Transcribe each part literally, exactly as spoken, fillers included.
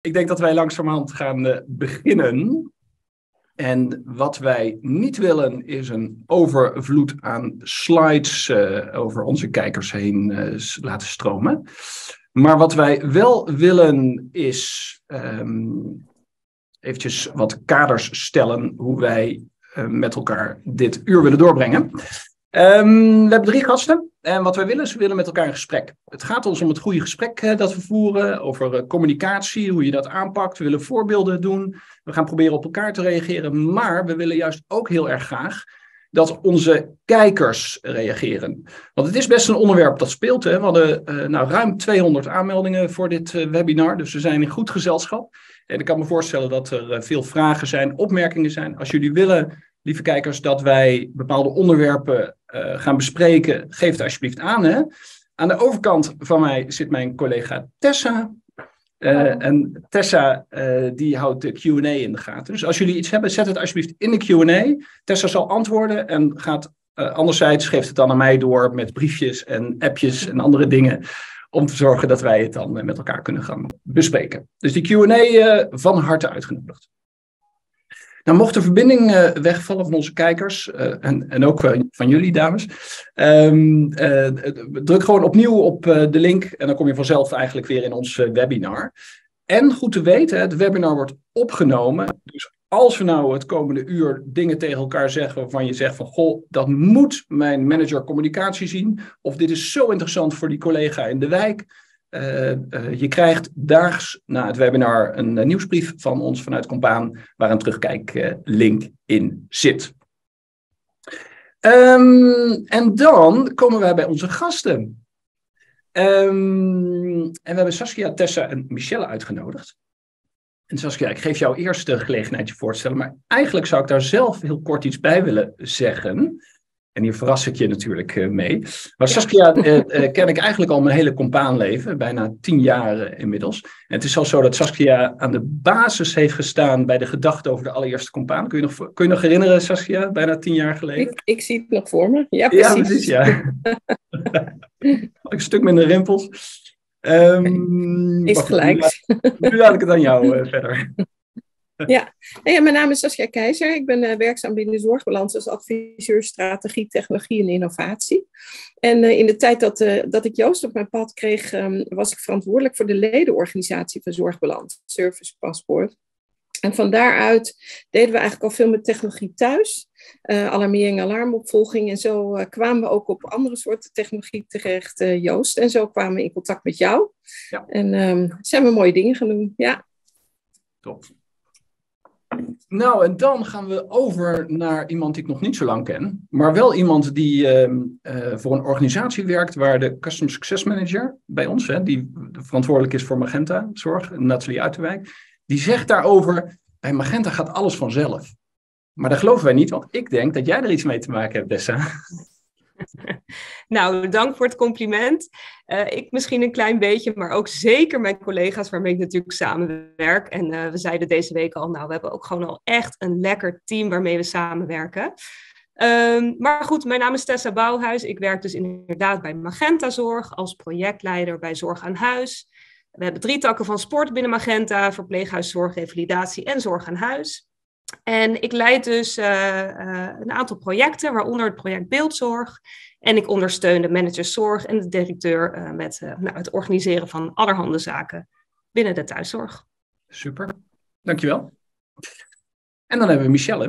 ik denk dat wij langzamerhand gaan uh, beginnen. En wat wij niet willen is een overvloed aan slides uh, over onze kijkers heen uh, laten stromen. Maar wat wij wel willen is um, eventjes wat kaders stellen hoe wij uh, met elkaar dit uur willen doorbrengen. Um, we hebben drie gasten en wat wij willen is we willen met elkaar een gesprek. Het gaat ons om het goede gesprek uh, dat we voeren, over uh, communicatie, hoe je dat aanpakt. We willen voorbeelden doen, we gaan proberen op elkaar te reageren, maar we willen juist ook heel erg graag dat onze kijkers reageren. Want het is best een onderwerp dat speelt. Hè. We hadden uh, nou, ruim tweehonderd aanmeldingen voor dit uh, webinar, dus we zijn in goed gezelschap. En ik kan me voorstellen dat er uh, veel vragen zijn, opmerkingen zijn. Als jullie willen, lieve kijkers, dat wij bepaalde onderwerpen uh, gaan bespreken, geef het alsjeblieft aan. Hè. Aan de overkant van mij zit mijn collega Tessa. Uh, en Tessa uh, die houdt de Q en A in de gaten. Dus als jullie iets hebben, zet het alsjeblieft in de Q en A. Tessa zal antwoorden en gaat uh, anderzijds geeft het dan aan mij door met briefjes en appjes en andere dingen. Om te zorgen dat wij het dan uh, met elkaar kunnen gaan bespreken. Dus die Q en A uh, van harte uitgenodigd. Nou, mocht de verbinding uh, wegvallen van onze kijkers, uh, en, en ook uh, van jullie dames, um, uh, druk gewoon opnieuw op uh, de link en dan kom je vanzelf eigenlijk weer in ons uh, webinar. En goed te weten, het webinar wordt opgenomen, dus als we nou het komende uur dingen tegen elkaar zeggen waarvan je zegt van, goh, dat moet mijn manager communicatie zien, of dit is zo interessant voor die collega in de wijk. Uh, uh, je krijgt daags na het webinar een uh, nieuwsbrief van ons vanuit Compaan, waar een terugkijklink uh, in zit. Um, en dan komen wij bij onze gasten. Um, en we hebben Saskia, Tessa en Michelle uitgenodigd. En Saskia, ik geef jou eerst de gelegenheid je voor te stellen, maar eigenlijk zou ik daar zelf heel kort iets bij willen zeggen. En hier verras ik je natuurlijk uh, mee. Maar Saskia uh, uh, ken ik eigenlijk al mijn hele compaanleven, bijna tien jaar uh, inmiddels. En het is al zo dat Saskia aan de basis heeft gestaan bij de gedachte over de allereerste compaan. Kun je nog, kun je nog herinneren, Saskia, bijna tien jaar geleden? Ik, ik zie het nog voor me. Ja, precies. Ja, precies, ja. Een stuk minder rimpels. Um, is gelijk. Nu, nu laat ik het aan jou uh, verder. Ja. ja, mijn naam is Saskia Keizer. Ik ben uh, werkzaam binnen Zorgbalans als adviseur strategie, technologie en innovatie. En uh, in de tijd dat, uh, dat ik Joost op mijn pad kreeg, um, was ik verantwoordelijk voor de ledenorganisatie van Zorgbalans, Service Paspoort. En van daaruit deden we eigenlijk al veel met technologie thuis. Uh, alarmering, alarmopvolging. En zo uh, kwamen we ook op andere soorten technologie terecht, uh, Joost. En zo kwamen we in contact met jou. Ja. En um, zijn we mooie dingen gaan doen. Ja. Top. Nou, en dan gaan we over naar iemand die ik nog niet zo lang ken. Maar wel iemand die uh, uh, voor een organisatie werkt waar de Customer Success Manager bij ons, hè, die verantwoordelijk is voor Magenta Zorg, Nathalie Uiterwijk, die zegt daarover, bij Magenta gaat alles vanzelf. Maar dat geloven wij niet, want ik denk dat jij er iets mee te maken hebt, Tessa. Nou, dank voor het compliment. Uh, ik misschien een klein beetje, maar ook zeker mijn collega's waarmee ik natuurlijk samenwerk. En uh, we zeiden deze week al, nou, we hebben ook gewoon al echt een lekker team waarmee we samenwerken. Um, maar goed, mijn naam is Tessa Bouwhuis. Ik werk dus inderdaad bij Magenta Zorg als projectleider bij Zorg aan Huis. We hebben drie takken van sport binnen Magenta, verpleeghuiszorg, revalidatie en zorg aan huis. En ik leid dus uh, uh, een aantal projecten, waaronder het project Beeldzorg. En ik ondersteun de managers zorg en de directeur uh, met uh, nou, het organiseren van allerhande zaken binnen de thuiszorg. Super, dankjewel. En dan hebben we Michelle.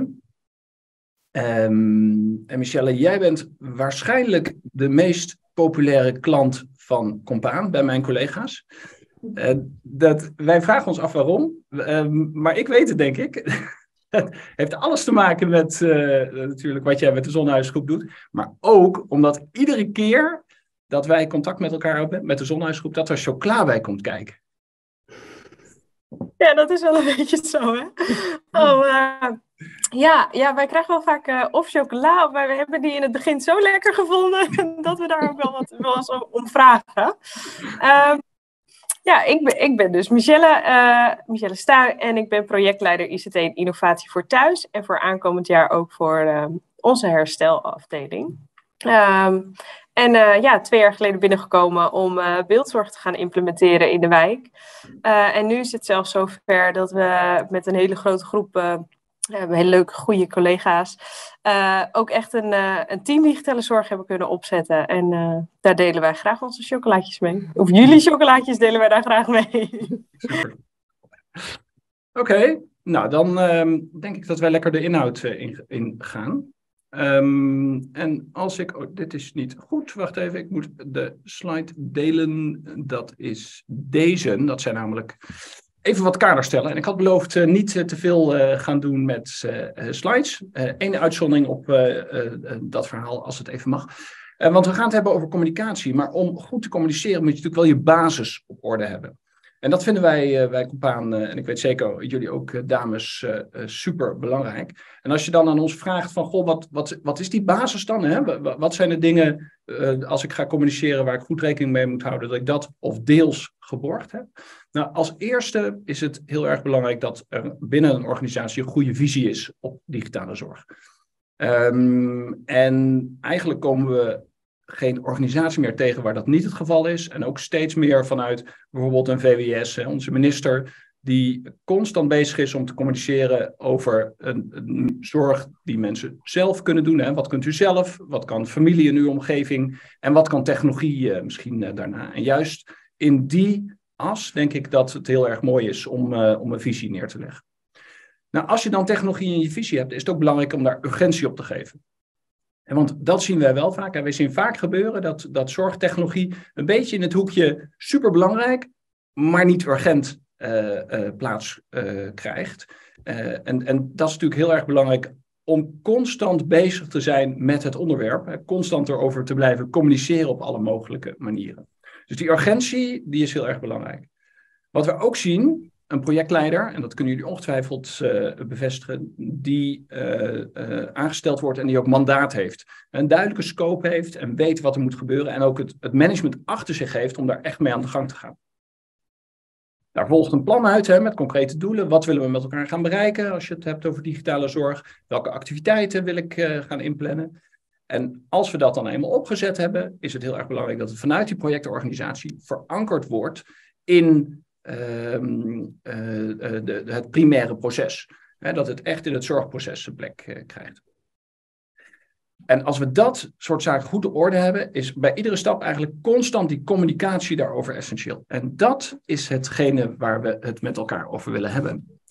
Um, en Michelle, jij bent waarschijnlijk de meest populaire klant van Compaan bij mijn collega's. Uh, dat, wij vragen ons af waarom, uh, maar ik weet het denk ik. Het heeft alles te maken met uh, natuurlijk wat jij met de Zonnehuisgroep doet. Maar ook omdat iedere keer dat wij contact met elkaar hebben, met de Zonnehuisgroep, dat er chocola bij komt kijken. Ja, dat is wel een beetje zo, hè? Oh, uh, ja, ja, wij krijgen wel vaak uh, of chocola, maar we hebben die in het begin zo lekker gevonden dat we daar ook wel wat wel eens om vragen. Um, Ja, ik ben, ik ben dus Michelle, uh, Michelle Stuy en ik ben projectleider I C T en Innovatie voor Thuis. En voor aankomend jaar ook voor uh, onze herstelafdeling. Um, En uh, ja, twee jaar geleden binnengekomen om uh, beeldzorg te gaan implementeren in de wijk. Uh, en nu is het zelfs zover dat we met een hele grote groep... Uh, We hebben hele leuke, goede collega's. Uh, ook echt een, uh, een team digitale zorg hebben kunnen opzetten. En uh, daar delen wij graag onze chocolaatjes mee. Of jullie chocolaatjes delen wij daar graag mee. Super. Oké, okay, nou dan um, denk ik dat wij lekker de inhoud uh, in, in gaan. Um, en als ik... Oh, dit is niet goed. Wacht even, ik moet de slide delen. Dat is deze. Dat zijn namelijk... Even wat kader stellen. En ik had beloofd uh, niet uh, te veel uh, gaan doen met uh, slides. Eén uh, uitzondering op uh, uh, uh, dat verhaal, als het even mag. Uh, want we gaan het hebben over communicatie. Maar om goed te communiceren moet je natuurlijk wel je basis op orde hebben. En dat vinden wij, uh, wij Compaan, uh, en ik weet zeker jullie ook, uh, dames, uh, uh, super belangrijk. En als je dan aan ons vraagt van, goh, wat, wat, wat is die basis dan? Hè? Wat zijn de dingen, uh, als ik ga communiceren, waar ik goed rekening mee moet houden, dat ik dat of deels geborgd heb? Nou, als eerste is het heel erg belangrijk dat er binnen een organisatie een goede visie is op digitale zorg. Um, en eigenlijk komen we geen organisatie meer tegen waar dat niet het geval is. En ook steeds meer vanuit bijvoorbeeld een V W S, hè, onze minister, die constant bezig is om te communiceren over een, een zorg die mensen zelf kunnen doen. Hè. Wat kunt u zelf? Wat kan familie in uw omgeving? En wat kan technologie uh, misschien uh, daarna? En juist in die as denk ik dat het heel erg mooi is om, uh, om een visie neer te leggen. Nou, als je dan technologie in je visie hebt, is het ook belangrijk om daar urgentie op te geven. En want dat zien wij wel vaak. En wij zien vaak gebeuren dat, dat zorgtechnologie een beetje in het hoekje superbelangrijk, maar niet urgent uh, uh, plaats uh, krijgt. Uh, en, en dat is natuurlijk heel erg belangrijk om constant bezig te zijn met het onderwerp. Hè, constant erover te blijven communiceren op alle mogelijke manieren. Dus die urgentie, die is heel erg belangrijk. Wat we ook zien, een projectleider, en dat kunnen jullie ongetwijfeld uh, bevestigen, die uh, uh, aangesteld wordt en die ook mandaat heeft. Een duidelijke scope heeft en weet wat er moet gebeuren en ook het, het management achter zich heeft om daar echt mee aan de gang te gaan. Daar volgt een plan uit hè, met concrete doelen. Wat willen we met elkaar gaan bereiken als je het hebt over digitale zorg? Welke activiteiten wil ik uh, gaan inplannen? En als we dat dan eenmaal opgezet hebben, is het heel erg belangrijk dat het vanuit die projectorganisatie verankerd wordt in uh, uh, de, de, het primaire proces. Hè, dat het echt in het zorgproces zijn plek uh, krijgt. En als we dat soort zaken goed op orde hebben, is bij iedere stap eigenlijk constant die communicatie daarover essentieel. En dat is hetgene waar we het met elkaar over willen hebben.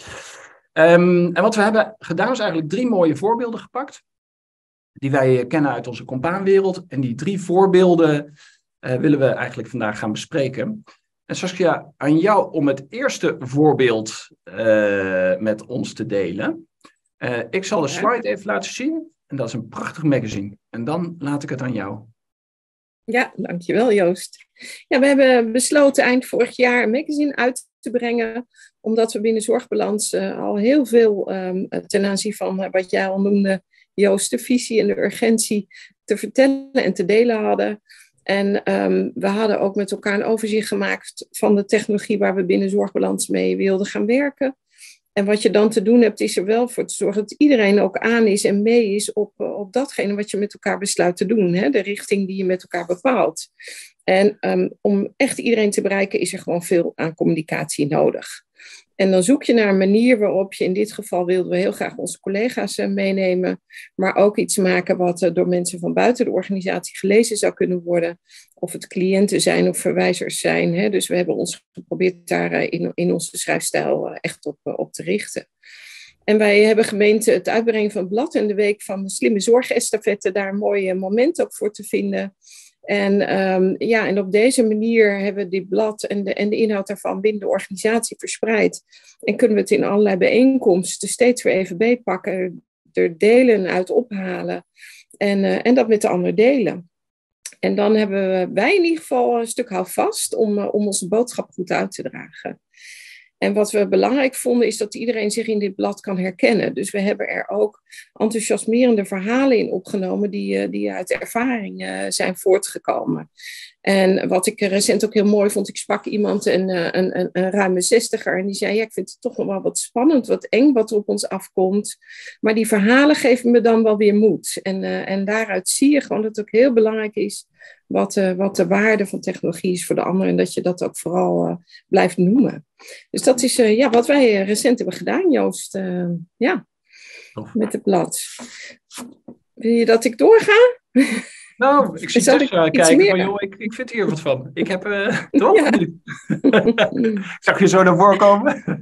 Um, en wat we hebben gedaan is eigenlijk drie mooie voorbeelden gepakt, die wij kennen uit onze Compaanwereld. En die drie voorbeelden uh, willen we eigenlijk vandaag gaan bespreken. En Saskia, aan jou om het eerste voorbeeld uh, met ons te delen. Uh, ik zal de slide even laten zien. En dat is een prachtig magazine. En dan laat ik het aan jou. Ja, dankjewel Joost. Ja, we hebben besloten eind vorig jaar een magazine uit te brengen. Omdat we binnen Zorgbalans uh, al heel veel um, ten aanzien van uh, wat jij al noemde, Joost, de visie en de urgentie te vertellen en te delen hadden. En um, we hadden ook met elkaar een overzicht gemaakt van de technologie waar we binnen Zorgbalans mee wilden gaan werken. En wat je dan te doen hebt, is er wel voor te zorgen dat iedereen ook aan is en mee is op, op datgene wat je met elkaar besluit te doen. Hè? De richting die je met elkaar bepaalt. En um, om echt iedereen te bereiken is er gewoon veel aan communicatie nodig. En dan zoek je naar een manier waarop je, in dit geval wilden we heel graag onze collega's uh, meenemen, maar ook iets maken wat uh, door mensen van buiten de organisatie gelezen zou kunnen worden. Of het cliënten zijn of verwijzers zijn. Hè? Dus we hebben ons geprobeerd daar uh, in, in onze schrijfstijl uh, echt op, uh, op te richten. En wij hebben gemeend het uitbrengen van het blad en de week van de slimme zorgestafette daar een mooi uh, moment ook voor te vinden. En, um, ja, en op deze manier hebben we dit blad en de, en de inhoud daarvan binnen de organisatie verspreid. En kunnen we het in allerlei bijeenkomsten steeds weer even beetpakken, er delen uit ophalen en, uh, en dat met de anderen delen. En dan hebben wij in ieder geval een stuk houvast om, uh, om onze boodschap goed uit te dragen. En wat we belangrijk vonden is dat iedereen zich in dit blad kan herkennen. Dus we hebben er ook enthousiasmerende verhalen in opgenomen die, die uit ervaring uh, zijn voortgekomen. En wat ik recent ook heel mooi vond, ik sprak iemand, een, een, een, een ruime zestiger, en die zei, ja, ik vind het toch nog wel wat spannend, wat eng wat er op ons afkomt. Maar die verhalen geven me dan wel weer moed. En, uh, en daaruit zie je gewoon dat het ook heel belangrijk is wat, uh, wat de waarde van technologie is voor de ander. En dat je dat ook vooral uh, blijft noemen. Dus dat is uh, ja, wat wij uh, recent hebben gedaan, Joost. Uh, ja, oh. Met het blad. Wil je dat ik doorga? Nou, ik zie Tessa kijken van, joh, ik, ik vind hier wat van. Ik heb, uh, toch? Ja. Ik zag je zo naar voren komen.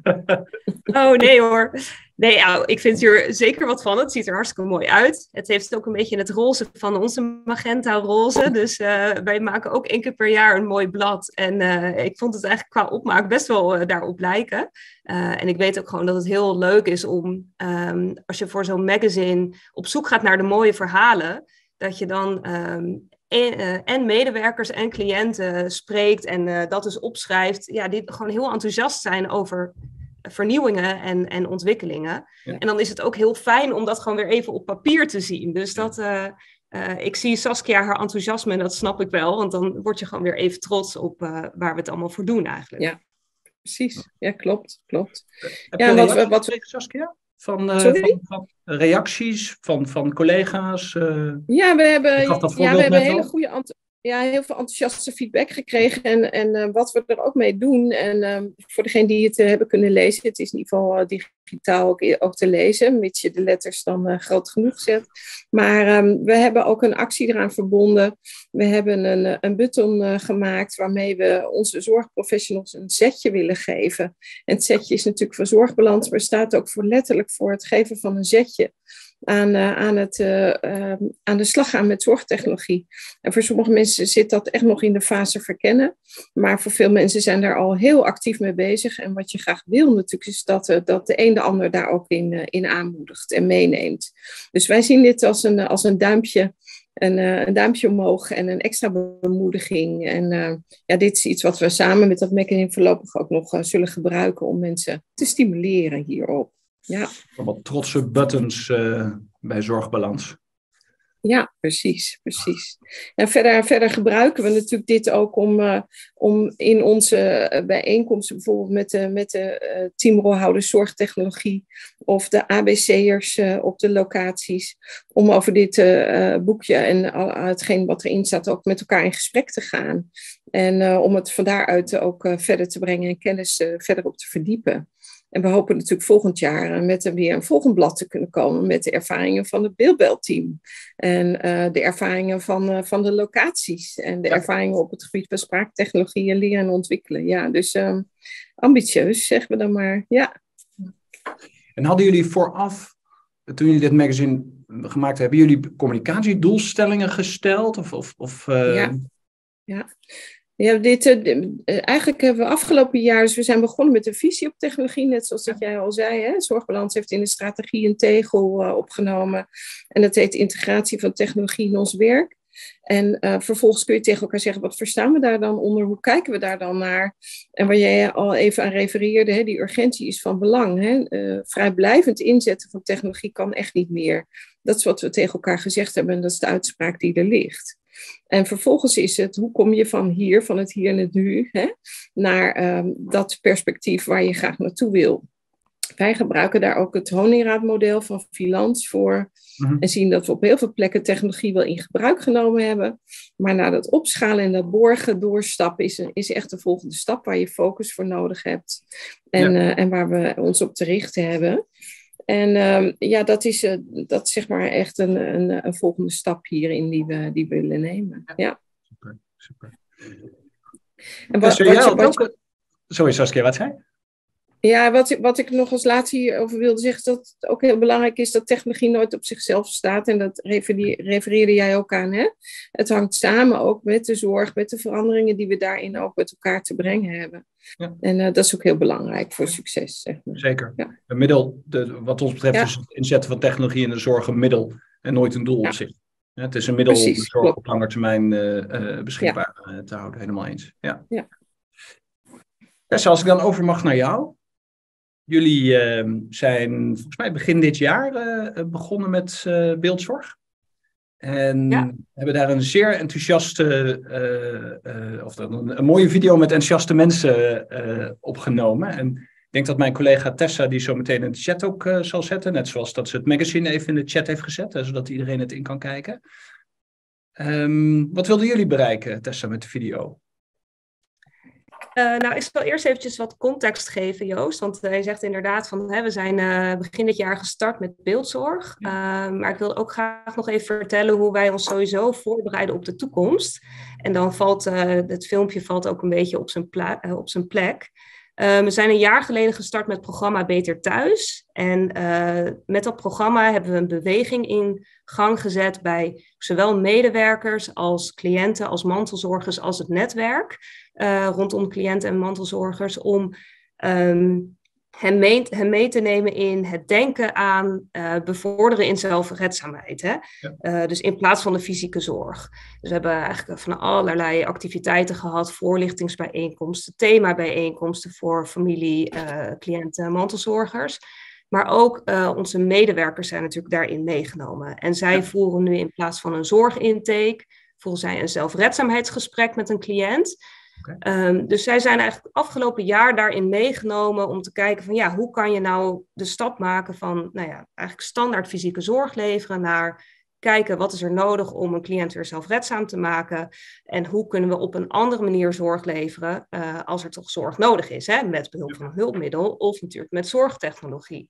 Oh, nee hoor. Nee, nou, ik vind hier zeker wat van. Het ziet er hartstikke mooi uit. Het heeft ook een beetje het roze van onze magenta roze. Dus uh, wij maken ook één keer per jaar een mooi blad. En uh, ik vond het eigenlijk qua opmaak best wel uh, daarop lijken. Uh, en ik weet ook gewoon dat het heel leuk is om, um, als je voor zo'n magazine op zoek gaat naar de mooie verhalen, dat je dan um, en, uh, en medewerkers en cliënten spreekt en uh, dat dus opschrijft, ja, die gewoon heel enthousiast zijn over vernieuwingen en, en ontwikkelingen. Ja. En dan is het ook heel fijn om dat gewoon weer even op papier te zien. Dus dat, uh, uh, ik zie Saskia haar enthousiasme en dat snap ik wel, want dan word je gewoon weer even trots op uh, waar we het allemaal voor doen eigenlijk. Ja, precies. Ja, klopt. klopt. Heb ja, je wat, wat, wat, wat Saskia? Van, uh, van, van reacties van, van collega's? Uh, ja, we hebben, ja, we hebben hele al. goede ant- ja, heel veel enthousiaste feedback gekregen. En, en uh, wat we er ook mee doen. En uh, voor degenen die het uh, hebben kunnen lezen. Het is in ieder geval uh, digitaal ook, ook te lezen. Mits je de letters dan uh, groot genoeg zet. Maar um, we hebben ook een actie eraan verbonden. We hebben een, een button uh, gemaakt. Waarmee we onze zorgprofessionals een setje willen geven. En het setje is natuurlijk van Zorgbalans. Maar staat ook voor letterlijk voor het geven van een zetje. Aan, uh, aan, het, uh, uh, aan de slag gaan met zorgtechnologie. En voor sommige mensen zit dat echt nog in de fase verkennen. Maar voor veel mensen zijn daar al heel actief mee bezig. En wat je graag wil natuurlijk is dat, uh, dat de een de ander daar ook in, uh, in aanmoedigt en meeneemt. Dus wij zien dit als een, als een duimpje. Een, uh, een duimpje omhoog en een extra bemoediging. En uh, ja, dit is iets wat we samen met dat magazine voorlopig ook nog uh, zullen gebruiken om mensen te stimuleren hierop. Ja. Allemaal trotse buttons uh, bij Zorgbalans. Ja, precies, precies. En verder, verder gebruiken we natuurlijk dit ook om, uh, om in onze bijeenkomsten, bijvoorbeeld met de, met de uh, teamrolhouders zorgtechnologie of de A B C'ers uh, op de locaties, om over dit uh, boekje en al, hetgeen wat erin staat ook met elkaar in gesprek te gaan. En uh, om het van daaruit ook uh, verder te brengen en kennis uh, verder op te verdiepen. En we hopen natuurlijk volgend jaar met een, weer een volgend blad te kunnen komen met de ervaringen van het beeldbelteam. En uh, de ervaringen van, uh, van de locaties. En de ja. ervaringen op het gebied van spraaktechnologie en leren en ontwikkelen. Ja, dus um, ambitieus, zeggen we dan maar. Ja. En hadden jullie vooraf, toen jullie dit magazine gemaakt hebben, hebben jullie communicatiedoelstellingen gesteld? Of, of, of, uh... Ja, ja. Ja, dit, uh, eigenlijk hebben we afgelopen jaar, dus we zijn begonnen met een visie op technologie, net zoals dat jij al zei. Hè? Zorgbalans heeft in de strategie een tegel uh, opgenomen en dat heet integratie van technologie in ons werk. En uh, vervolgens kun je tegen elkaar zeggen, wat verstaan we daar dan onder, hoe kijken we daar dan naar? En waar jij al even aan refereerde, hè, die urgentie is van belang. Hè? Uh, vrijblijvend inzetten van technologie kan echt niet meer. Dat is wat we tegen elkaar gezegd hebben en dat is de uitspraak die er ligt. En vervolgens is het, hoe kom je van hier, van het hier en het nu, hè, naar um, dat perspectief waar je graag naartoe wil. Wij gebruiken daar ook het honingraadmodel van Vylans voor. Mm-hmm. En zien dat we op heel veel plekken technologie wel in gebruik genomen hebben. Maar na dat opschalen en dat borgen doorstappen is, is echt de volgende stap waar je focus voor nodig hebt. En, ja. uh, en waar we ons op te richten hebben. En um, ja, dat is, uh, dat is zeg maar echt een, een, een volgende stap hierin die we, die we willen nemen. Ja. Super, super. En wat, ja, wat, wat, wat, sorry Saskia, wat zei? Ja, wat, wat ik nog als laatste hierover wilde zeggen, is dat het ook heel belangrijk is dat technologie nooit op zichzelf staat. En dat refereerde jij ook aan. Hè? Het hangt samen ook met de zorg, met de veranderingen die we daarin ook met elkaar te brengen hebben. Ja. En uh, dat is ook heel belangrijk voor succes. Zeg maar. Zeker. Ja. Een middel, de, wat ons betreft ja. is het inzetten van technologie in de zorg een middel en nooit een doel ja. op zich. Ja, het is een middel Precies, om de zorg klopt. op lange termijn uh, uh, beschikbaar ja. te houden. Helemaal eens. Ja. Ja. Tessa, als ik dan over mag naar jou. Jullie uh, zijn volgens mij begin dit jaar uh, begonnen met uh, beeldzorg. En Ja. hebben daar een zeer enthousiaste, uh, uh, of een, een mooie video met enthousiaste mensen uh, opgenomen. En ik denk dat mijn collega Tessa die zo meteen in de chat ook uh, zal zetten. Net zoals dat ze het magazine even in de chat heeft gezet, uh, zodat iedereen het in kan kijken. Um, wat wilden jullie bereiken, Tessa, met de video? Uh, nou, ik zal eerst eventjes wat context geven, Joost. Want uh, je zegt inderdaad van, hè, we zijn uh, begin dit jaar gestart met beeldzorg. Ja. Uh, maar ik wil ook graag nog even vertellen hoe wij ons sowieso voorbereiden op de toekomst. En dan valt uh, het filmpje valt ook een beetje op zijn, pla- uh, op zijn plek. Uh, we zijn een jaar geleden gestart met het programma Beter Thuis. En uh, met dat programma hebben we een beweging in gang gezet bij zowel medewerkers als cliënten, als mantelzorgers, als het netwerk. Uh, rondom cliënten en mantelzorgers, om um, hen, mee, hen mee te nemen in het denken aan uh, bevorderen in zelfredzaamheid. Hè? Ja. Uh, dus in plaats van de fysieke zorg. Dus we hebben eigenlijk van allerlei activiteiten gehad, voorlichtingsbijeenkomsten, themabijeenkomsten voor familie, uh, cliënten, mantelzorgers. Maar ook uh, onze medewerkers zijn natuurlijk daarin meegenomen. En zij ja. voeren nu in plaats van een zorgintake, voeren zij een zelfredzaamheidsgesprek met een cliënt. Okay. Um, dus zij zijn eigenlijk afgelopen jaar daarin meegenomen om te kijken van ja, hoe kan je nou de stap maken van nou ja, eigenlijk standaard fysieke zorg leveren naar kijken wat is er nodig om een cliënt weer zelfredzaam te maken en hoe kunnen we op een andere manier zorg leveren uh, als er toch zorg nodig is, hè, met behulp van een hulpmiddel of natuurlijk met zorgtechnologie.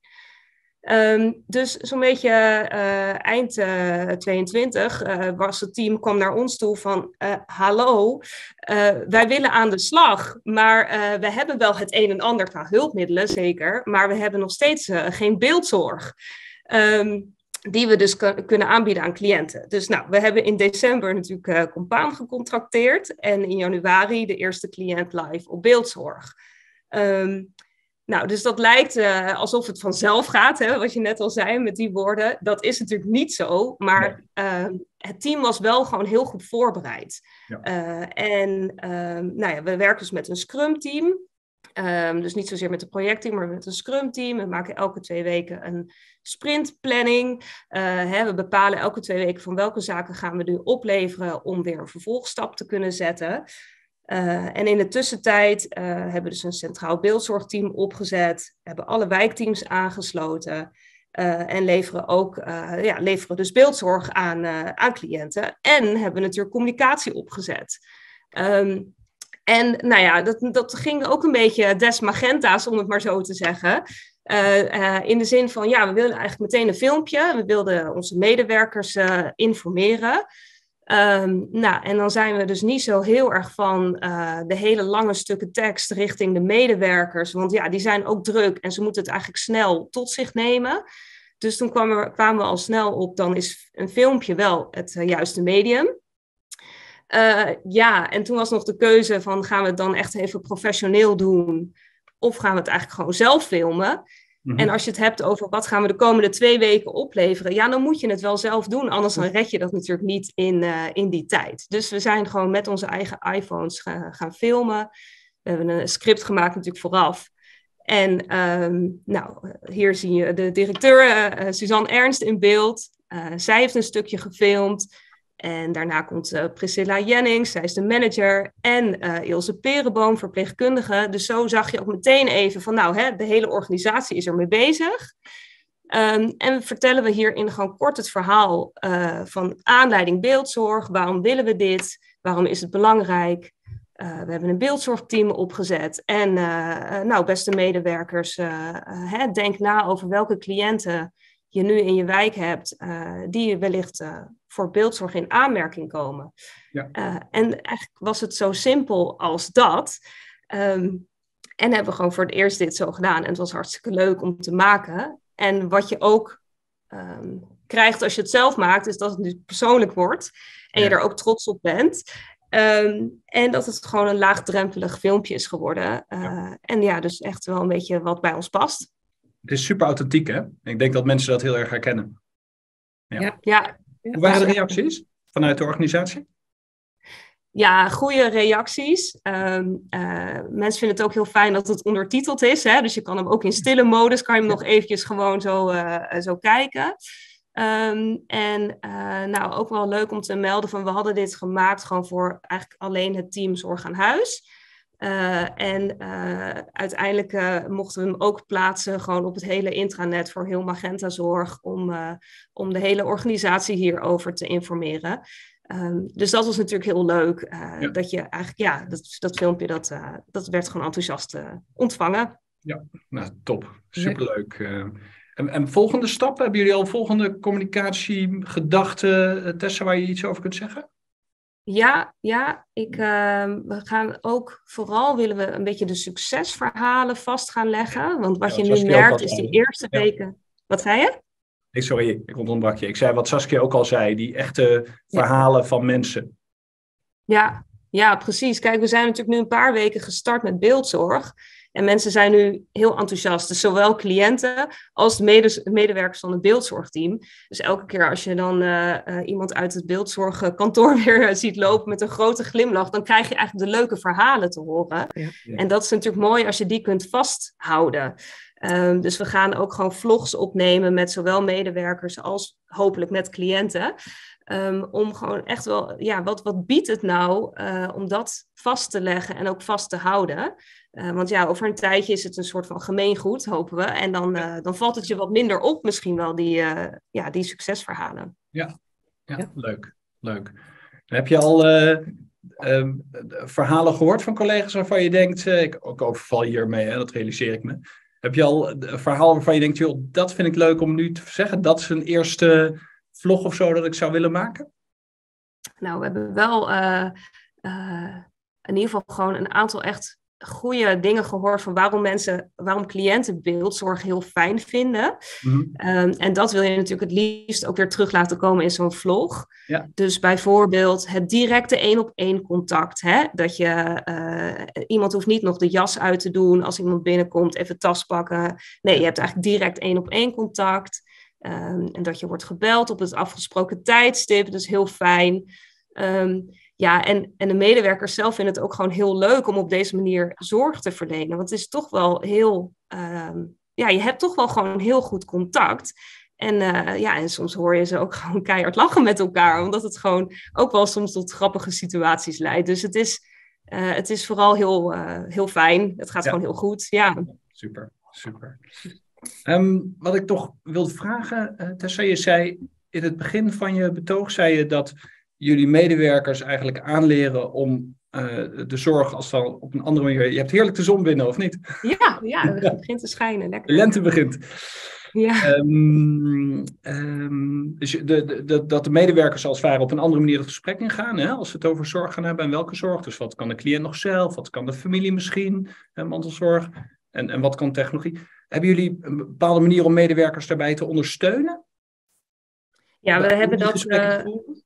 Um, dus zo'n beetje uh, eind uh, tweeëntwintig uh, was het team, kwam naar ons toe van uh, hallo, uh, wij willen aan de slag, maar uh, we hebben wel het een en ander qua hulpmiddelen, zeker, maar we hebben nog steeds uh, geen beeldzorg. Um, die we dus k- kunnen aanbieden aan cliënten. Dus nou, we hebben in december natuurlijk uh, Compaan gecontracteerd en in januari de eerste cliënt live op beeldzorg. Um, Nou, dus dat lijkt uh, alsof het vanzelf gaat, hè, wat je net al zei met die woorden. Dat is natuurlijk niet zo, maar uh, het team was wel gewoon heel goed voorbereid. Ja. Uh, en uh, nou ja, we werken dus met een Scrum-team. Um, dus niet zozeer met een projectteam, maar met een Scrum-team. We maken elke twee weken een sprintplanning. Uh, hè, we bepalen elke twee weken van welke zaken gaan we nu opleveren om weer een vervolgstap te kunnen zetten. Uh, en in de tussentijd uh, hebben we dus een centraal beeldzorgteam opgezet, hebben alle wijkteams aangesloten uh, en leveren ook uh, ja, leveren dus beeldzorg aan, uh, aan cliënten. En hebben we natuurlijk communicatie opgezet. Um, en nou ja, dat, dat ging ook een beetje des magenta's, om het maar zo te zeggen. Uh, uh, in de zin van, ja, we wilden eigenlijk meteen een filmpje. We wilden onze medewerkers uh, informeren. Um, nou, en dan zijn we dus niet zo heel erg van uh, de hele lange stukken tekst richting de medewerkers. Want ja, die zijn ook druk en ze moeten het eigenlijk snel tot zich nemen. Dus toen kwamen we, kwamen we al snel op, dan is een filmpje wel het uh, juiste medium. Uh, ja, en toen was nog de keuze van, gaan we het dan echt even professioneel doen? Of gaan we het eigenlijk gewoon zelf filmen? Mm-hmm. En als je het hebt over wat gaan we de komende twee weken opleveren, ja, dan moet je het wel zelf doen. Anders dan red je dat natuurlijk niet in, uh, in die tijd. Dus we zijn gewoon met onze eigen iPhones gaan, gaan filmen. We hebben een script gemaakt natuurlijk vooraf. En um, nou, hier zie je de directeur, uh, Suzanne Ernst, in beeld. Uh, zij heeft een stukje gefilmd. En daarna komt uh, Priscilla Jennings, zij is de manager. En uh, Ilse Perenboom, verpleegkundige. Dus zo zag je ook meteen even van, nou, hè, de hele organisatie is ermee bezig. Um, en vertellen we hierin gewoon kort het verhaal uh, van aanleiding beeldzorg. Waarom willen we dit? Waarom is het belangrijk? Uh, we hebben een beeldzorgteam opgezet. En uh, nou, beste medewerkers, uh, uh, hè, denk na over welke cliënten je nu in je wijk hebt, uh, die wellicht uh, voor beeldzorg in aanmerking komen. Ja. Uh, en eigenlijk was het zo simpel als dat. Um, en hebben we gewoon voor het eerst dit zo gedaan. En het was hartstikke leuk om te maken. En wat je ook um, krijgt als je het zelf maakt, is dat het nu persoonlijk wordt. En ja. je er ook trots op bent. Um, en dat het gewoon een laagdrempelig filmpje is geworden. Uh, ja. En ja, dus echt wel een beetje wat bij ons past. Het is super authentiek, hè? Ik denk dat mensen dat heel erg herkennen. Ja. Ja. ja. Hoe waren de reacties vanuit de organisatie? Ja, goede reacties. Um, uh, mensen vinden het ook heel fijn dat het ondertiteld is. Hè? Dus je kan hem ook in stille modus, kan je hem nog eventjes gewoon zo, uh, zo kijken. Um, en uh, nou, ook wel leuk om te melden van we hadden dit gemaakt gewoon voor eigenlijk alleen het team Zorg aan Huis. Uh, en uh, uiteindelijk uh, mochten we hem ook plaatsen gewoon op het hele intranet voor heel Magenta Zorg om, uh, om de hele organisatie hierover te informeren. Um, dus dat was natuurlijk heel leuk. Uh, ja. Dat je eigenlijk, ja, dat, dat filmpje dat, uh, dat werd gewoon enthousiast uh, ontvangen. Ja, nou top. Superleuk. Uh, en, en volgende stappen, hebben jullie al volgende communicatiegedachten, Tessa, waar je iets over kunt zeggen? Ja, ja ik, uh, we gaan ook vooral willen we een beetje de succesverhalen vast gaan leggen. Want wat ja, je nu merkt is die eerste ja. weken... Wat zei je? Nee, sorry, ik onderbrak je. Ik zei wat Saskia ook al zei, die echte verhalen ja. van mensen. Ja, ja, precies. Kijk, we zijn natuurlijk nu een paar weken gestart met beeldzorg. En mensen zijn nu heel enthousiast. Dus zowel cliënten als de mede- medewerkers van het beeldzorgteam. Dus elke keer als je dan uh, uh, iemand uit het beeldzorgkantoor weer uh, ziet lopen met een grote glimlach, dan krijg je eigenlijk de leuke verhalen te horen. Ja, ja. En dat is natuurlijk mooi als je die kunt vasthouden. Um, dus we gaan ook gewoon vlogs opnemen met zowel medewerkers als hopelijk met cliënten. Um, om gewoon echt wel, ja, wat, wat biedt het nou uh, om dat vast te leggen en ook vast te houden? Uh, want ja, over een tijdje is het een soort van gemeengoed, hopen we. En dan, uh, dan valt het je wat minder op misschien wel, die, uh, ja, die succesverhalen. Ja, ja, ja. leuk, leuk. Heb je al uh, uh, verhalen gehoord van collega's waarvan je denkt, uh, ik ook overval hiermee, hè, dat realiseer ik me. Heb je al een verhaal waarvan je denkt, joh, dat vind ik leuk om nu te zeggen, dat is een eerste vlog of zo dat ik zou willen maken? Nou, we hebben wel uh, uh, in ieder geval gewoon een aantal echt goede dingen gehoord van waarom mensen, waarom cliënten beeldzorg heel fijn vinden. Mm-hmm. Um, en dat wil je natuurlijk het liefst ook weer terug laten komen in zo'n vlog. Ja. Dus bijvoorbeeld het directe één op één contact. Hè? Dat je, uh, iemand hoeft niet nog de jas uit te doen als iemand binnenkomt, even tas pakken. Nee, je hebt eigenlijk direct één op één contact. Um, en dat je wordt gebeld op het afgesproken tijdstip, dus heel fijn. Um, ja, en, en de medewerkers zelf vinden het ook gewoon heel leuk om op deze manier zorg te verlenen. Want het is toch wel heel, um, ja, je hebt toch wel gewoon heel goed contact. En uh, ja, en soms hoor je ze ook gewoon keihard lachen met elkaar, omdat het gewoon ook wel soms tot grappige situaties leidt. Dus het is, uh, het is vooral heel, uh, heel fijn. Het gaat ja. gewoon heel goed, ja. Super, super. Um, wat ik toch wilde vragen, uh, Tessa, je zei in het begin van je betoog, zei je dat jullie medewerkers eigenlijk aanleren om uh, de zorg als dan op een andere manier... Je hebt heerlijk de zon binnen, of niet? Ja, ja, het begint te schijnen. Lekker. De lente begint. Ja. Um, um, dus de, de, dat de medewerkers als het ware op een andere manier het gesprek ingaan, hè, als we het over zorg gaan hebben en welke zorg. Dus wat kan de cliënt nog zelf, wat kan de familie misschien, hè, mantelzorg, en, en wat kan technologie. Hebben jullie een bepaalde manier om medewerkers daarbij te ondersteunen? Ja, we hebben dat... Uh,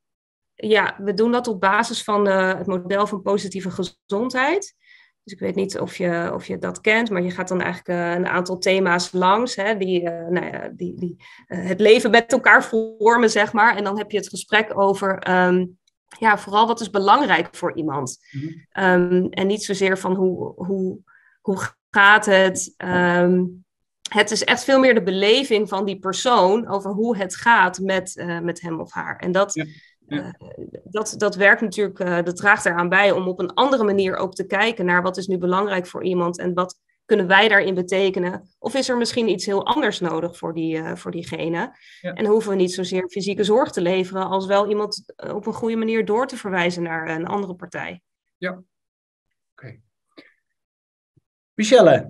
ja, we doen dat op basis van uh, het model van positieve gezondheid. Dus ik weet niet of je, of je dat kent, maar je gaat dan eigenlijk uh, een aantal thema's langs, hè, die, uh, nou ja, die, die uh, het leven met elkaar vormen, zeg maar. En dan heb je het gesprek over, um, ja, vooral wat is belangrijk voor iemand. Mm-hmm. Um, en niet zozeer van hoe, hoe, hoe gaat het. Um, het is echt veel meer de beleving van die persoon over hoe het gaat met, uh, met hem of haar. En dat... Ja. Ja. Uh, dat, dat werkt natuurlijk, uh, dat draagt eraan bij om op een andere manier ook te kijken naar wat is nu belangrijk voor iemand en wat kunnen wij daarin betekenen. Of is er misschien iets heel anders nodig voor, die, uh, voor diegene. Ja. En hoeven we niet zozeer fysieke zorg te leveren als wel iemand op een goede manier door te verwijzen naar een andere partij. Ja, oké. Okay. Michelle.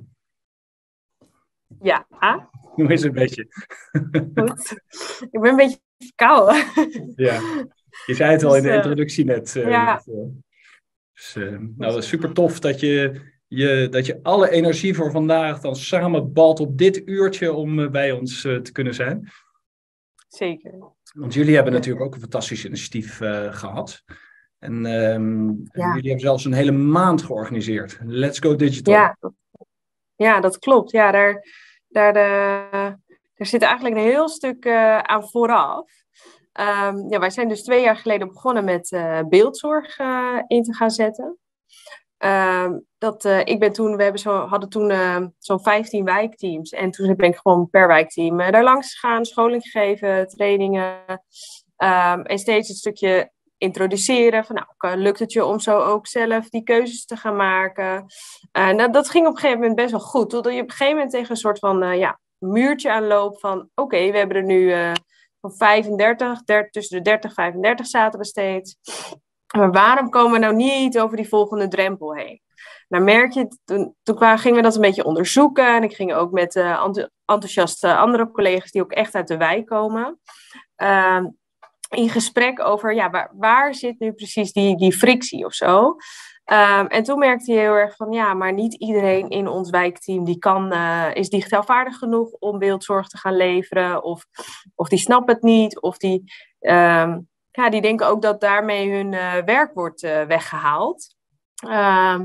Ja. Hoe is het een beetje? Goed. Ik ben een beetje verkouden. Ja. Je zei het al dus, in de introductie net. Uh, ja. Dus, uh, nou, dat is super tof dat je, je, dat je alle energie voor vandaag dan samenbalt op dit uurtje om uh, bij ons uh, te kunnen zijn. Zeker. Want jullie hebben natuurlijk ook een fantastisch initiatief uh, gehad. En um, ja. jullie hebben zelfs een hele maand georganiseerd. Let's Go Digital. Ja, dat, ja, dat klopt. Ja, daar, daar, de, daar zit eigenlijk een heel stuk uh, aan vooraf. Um, ja, wij zijn dus twee jaar geleden begonnen met uh, beeldzorg uh, in te gaan zetten. Um, dat, uh, ik ben toen, we hebben zo, hadden toen uh, zo'n vijftien wijkteams. En toen ben ik gewoon per wijkteam uh, daar langs gegaan, scholing gegeven, trainingen. Um, en steeds een stukje introduceren. Van, nou, lukt het je om zo ook zelf die keuzes te gaan maken? Uh, nou, dat ging op een gegeven moment best wel goed. Totdat je op een gegeven moment tegen een soort van uh, ja, muurtje aanloopt van... Oké, okay, we hebben er nu uh, van vijfendertig, dertig, tussen de dertig en vijfendertig zaten we steeds... Maar waarom komen we nou niet over die volgende drempel heen? Nou merk je, toen, toen gingen we dat een beetje onderzoeken. En ik ging ook met uh, enthousiaste andere collega's die ook echt uit de wijk komen. Uh, in gesprek over, ja, waar, waar zit nu precies die, die frictie of zo? Uh, en toen merkte je heel erg van, ja, maar niet iedereen in ons wijkteam die kan, uh, is digitaal vaardig genoeg om beeldzorg te gaan leveren. Of, of die snapt het niet, of die... Uh, Ja, die denken ook dat daarmee hun uh, werk wordt uh, weggehaald. Uh,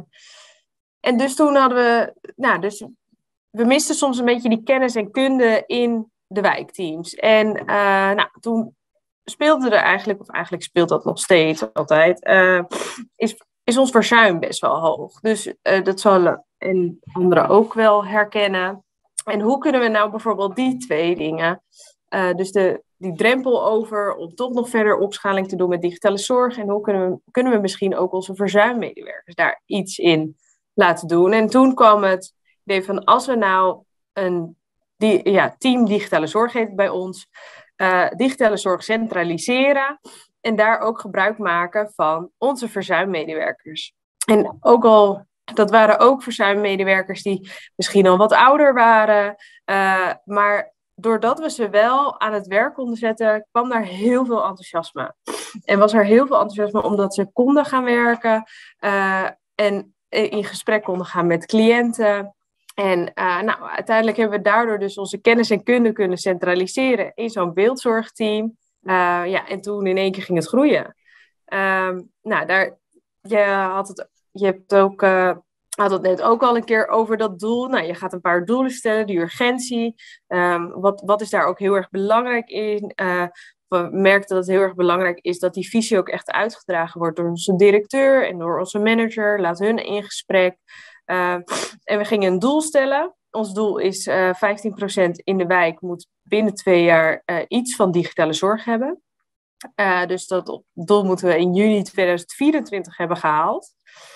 en dus toen hadden we... Nou, dus we misten soms een beetje die kennis en kunde in de wijkteams. En uh, nou, toen speelde er eigenlijk... Of eigenlijk speelt dat nog steeds altijd... Uh, is, is ons verzuim best wel hoog. Dus uh, dat zal en anderen ook wel herkennen. En hoe kunnen we nou bijvoorbeeld die twee dingen... Uh, dus de... die drempel over om toch nog verder opschaling te doen met digitale zorg. En hoe kunnen we, kunnen we misschien ook onze verzuimmedewerkers daar iets in laten doen. En toen kwam het idee van als we nou een die, ja, team digitale zorg heet bij ons. Uh, digitale zorg centraliseren. En daar ook gebruik maken van onze verzuimmedewerkers. En ook al, dat waren ook verzuimmedewerkers die misschien al wat ouder waren. Uh, maar... Doordat we ze wel aan het werk konden zetten, kwam daar heel veel enthousiasme. En was er heel veel enthousiasme omdat ze konden gaan werken. Uh, en in gesprek konden gaan met cliënten. En uh, nou, uiteindelijk hebben we daardoor dus onze kennis en kunde kunnen centraliseren in zo'n beeldzorgteam. Uh, ja, en toen in één keer ging het groeien. Uh, nou, daar, je, had het, je hebt ook... Uh, had het net ook al een keer over dat doel. Nou, je gaat een paar doelen stellen, die urgentie. Um, wat, wat is daar ook heel erg belangrijk in? Uh, we merken dat het heel erg belangrijk is dat die visie ook echt uitgedragen wordt door onze directeur en door onze manager. Laat hun in gesprek. Uh, en we gingen een doel stellen. Ons doel is uh, vijftien procent in de wijk moet binnen twee jaar uh, iets van digitale zorg hebben. Uh, dus dat doel moeten we in juni tweeduizend vierentwintig hebben gehaald.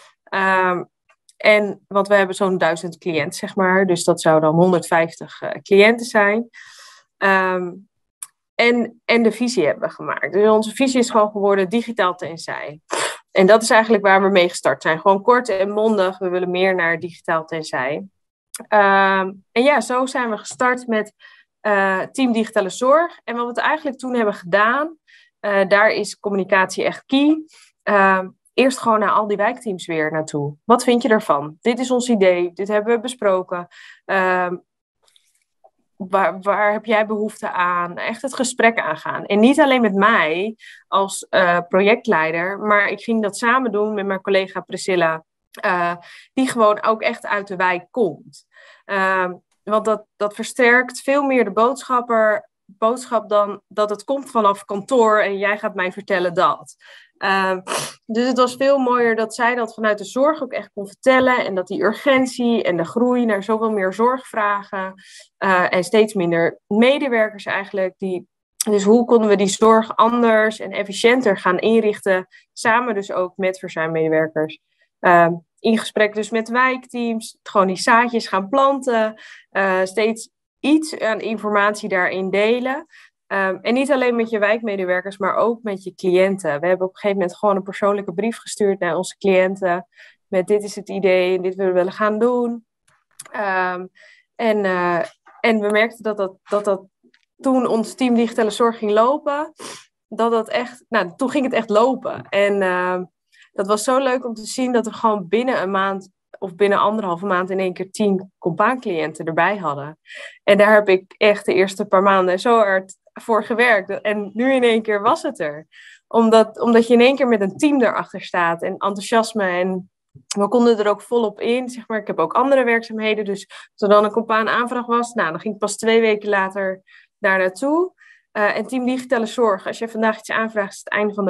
Um, En, want we hebben zo'n duizend cliënten, zeg maar. Dus dat zou dan honderdvijftig uh, cliënten zijn. Um, en, en de visie hebben we gemaakt. Dus onze visie is gewoon geworden digitaal tenzij. En dat is eigenlijk waar we mee gestart zijn. Gewoon kort en mondig. We willen meer naar digitaal tenzij. Um, en ja, zo zijn we gestart met uh, Team Digitale Zorg. En wat we eigenlijk toen hebben gedaan, uh, daar is communicatie echt key. Um, Eerst gewoon naar al die wijkteams weer naartoe. Wat vind je ervan? Dit is ons idee. Dit hebben we besproken. Uh, waar, waar heb jij behoefte aan? Echt het gesprek aangaan. En niet alleen met mij als uh, projectleider. Maar ik ging dat samen doen met mijn collega Priscilla. Uh, die gewoon ook echt uit de wijk komt. Uh, want dat, dat versterkt veel meer de boodschapper, boodschap dan dat het komt vanaf kantoor. En jij gaat mij vertellen dat. Uh, dus het was veel mooier dat zij dat vanuit de zorg ook echt kon vertellen. En dat die urgentie en de groei naar zoveel meer zorgvragen. Uh, en steeds minder medewerkers eigenlijk. Die, dus hoe konden we die zorg anders en efficiënter gaan inrichten. Samen dus ook met verzuimmedewerkers. Uh, in gesprek dus met wijkteams. Gewoon die zaadjes gaan planten. Uh, steeds iets aan informatie daarin delen. Um, en niet alleen met je wijkmedewerkers, maar ook met je cliënten. We hebben op een gegeven moment gewoon een persoonlijke brief gestuurd naar onze cliënten. Met dit is het idee en dit willen we willen gaan doen. Um, en, uh, en we merkten dat dat, dat dat toen ons team digitale zorg ging lopen, dat dat echt, nou, toen ging het echt lopen. En uh, dat was zo leuk om te zien dat we gewoon binnen een maand of binnen anderhalve maand in één keer tien compaancliënten erbij hadden. En daar heb ik echt de eerste paar maanden zo hard voor gewerkt. En nu in één keer was het er. Omdat, omdat je in één keer met een team erachter staat. En enthousiasme. En we konden er ook volop in. Zeg maar. Ik heb ook andere werkzaamheden. Dus als er dan een compaan aanvraag was. Nou, dan ging ik pas twee weken later daar naartoe. Uh, en team digitale zorg. Als je vandaag iets aanvraagt, is het einde van de week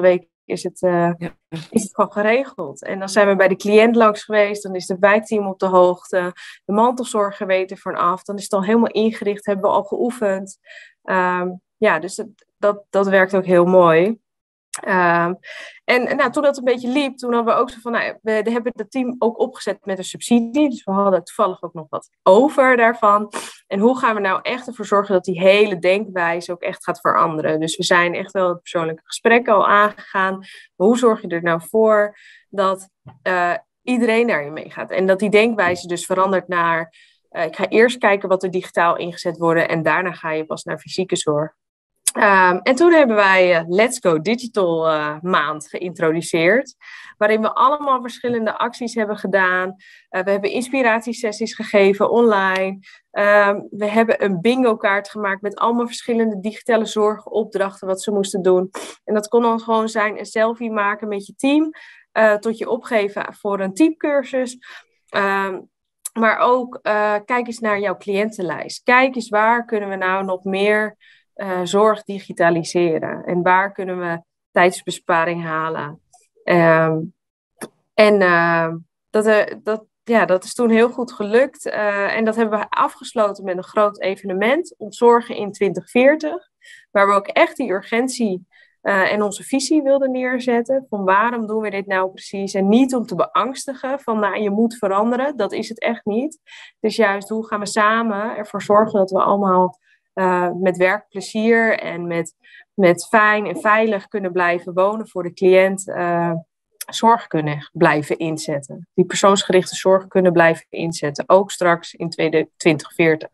is het, uh, Ja. is het gewoon geregeld. En dan zijn we bij de cliënt langs geweest. Dan is het wijkteam op de hoogte. De mantelzorger weet er vanaf. Dan is het al helemaal ingericht. Hebben we al geoefend. Um, ja, dus dat, dat, dat werkt ook heel mooi. Um, en nou, toen dat een beetje liep, toen hadden we ook zo van, nou, we hebben het team ook opgezet met een subsidie. Dus we hadden toevallig ook nog wat over daarvan. En hoe gaan we nou echt ervoor zorgen dat die hele denkwijze ook echt gaat veranderen? Dus we zijn echt wel het persoonlijke gesprek al aangegaan. Maar hoe zorg je er nou voor dat uh, iedereen daarin meegaat? En dat die denkwijze dus verandert naar, uh, ik ga eerst kijken wat er digitaal ingezet wordt en daarna ga je pas naar fysieke zorg. Um, en toen hebben wij uh, Let's Go Digital uh, maand geïntroduceerd, waarin we allemaal verschillende acties hebben gedaan. Uh, we hebben inspiratiesessies gegeven online. Um, we hebben een bingo kaart gemaakt met allemaal verschillende digitale zorgopdrachten wat ze moesten doen. En dat kon dan gewoon zijn een selfie maken met je team, uh, tot je opgeven voor een teamcursus. Um, maar ook uh, kijk eens naar jouw cliëntenlijst. Kijk eens waar kunnen we nou nog meer Uh, zorg digitaliseren en waar kunnen we tijdsbesparing halen. Um, en uh, dat, uh, dat, ja, dat is toen heel goed gelukt uh, en dat hebben we afgesloten met een groot evenement, Ontzorgen in twintig veertig, waar we ook echt die urgentie uh, en onze visie wilden neerzetten van waarom doen we dit nou precies en niet om te beangstigen van nou je moet veranderen, dat is het echt niet. Dus juist hoe gaan we samen ervoor zorgen dat we allemaal Uh, met werkplezier en met, met fijn en veilig kunnen blijven wonen voor de cliënt, uh, zorg kunnen blijven inzetten. Die persoonsgerichte zorg kunnen blijven inzetten, ook straks in twintig veertig.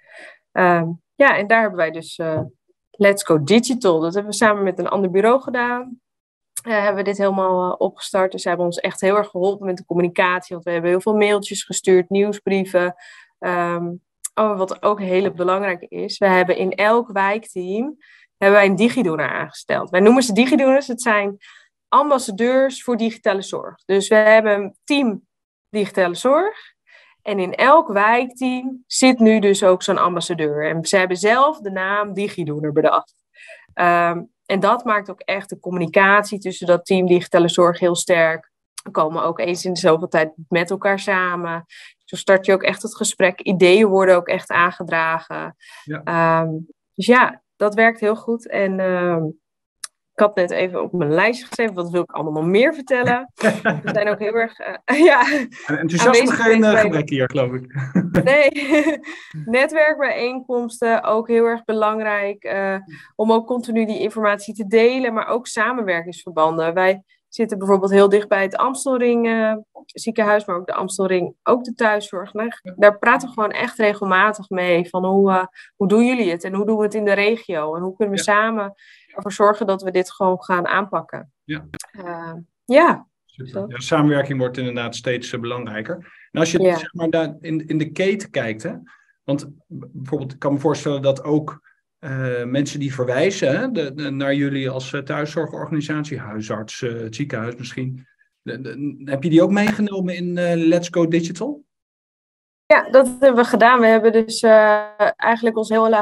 Uh, ja, en daar hebben wij dus uh, Let's Go Digital. Dat hebben we samen met een ander bureau gedaan. Uh, hebben we dit helemaal uh, opgestart. Dus ze hebben ons echt heel erg geholpen met de communicatie, want we hebben heel veel mailtjes gestuurd, nieuwsbrieven. Um, Oh, wat ook heel belangrijk is, we hebben in elk wijkteam hebben wij een digidoener aangesteld. Wij noemen ze digidoeners, het zijn ambassadeurs voor digitale zorg. Dus we hebben een team digitale zorg en in elk wijkteam zit nu dus ook zo'n ambassadeur. En ze hebben zelf de naam digidoener bedacht. Um, en dat maakt ook echt de communicatie tussen dat team digitale zorg heel sterk. We komen ook eens in de zoveel tijd met elkaar samen. Zo start je ook echt het gesprek. Ideeën worden ook echt aangedragen. Ja. Um, dus ja, dat werkt heel goed. En um, ik had net even op mijn lijstje geschreven. Wat wil ik allemaal nog meer vertellen? We zijn ook heel erg... Uh, ja, en enthousiasme geen uh, gebrek hier, geloof ik. Nee, netwerkbijeenkomsten ook heel erg belangrijk. Uh, om ook continu die informatie te delen. Maar ook samenwerkingsverbanden. Wij zitten bijvoorbeeld heel dicht bij het Amstelring uh, ziekenhuis, maar ook de Amstelring, ook de thuiszorg. Daar, daar praten we gewoon echt regelmatig mee van hoe, uh, hoe doen jullie het en hoe doen we het in de regio en hoe kunnen we ja. samen ervoor zorgen dat we dit gewoon gaan aanpakken. Ja. Uh, ja. Super. Ja, samenwerking wordt inderdaad steeds uh, belangrijker. En als je ja. zeg maar, daar in, in de keten kijkt, hè, want bijvoorbeeld ik kan me voorstellen dat ook Uh, mensen die verwijzen hè, de, de, naar jullie als uh, thuiszorgorganisatie, huisarts, uh, het ziekenhuis misschien. De, de, heb je die ook meegenomen in uh, Let's Go Digital? Ja, dat hebben we gedaan. We hebben dus uh, eigenlijk ons hele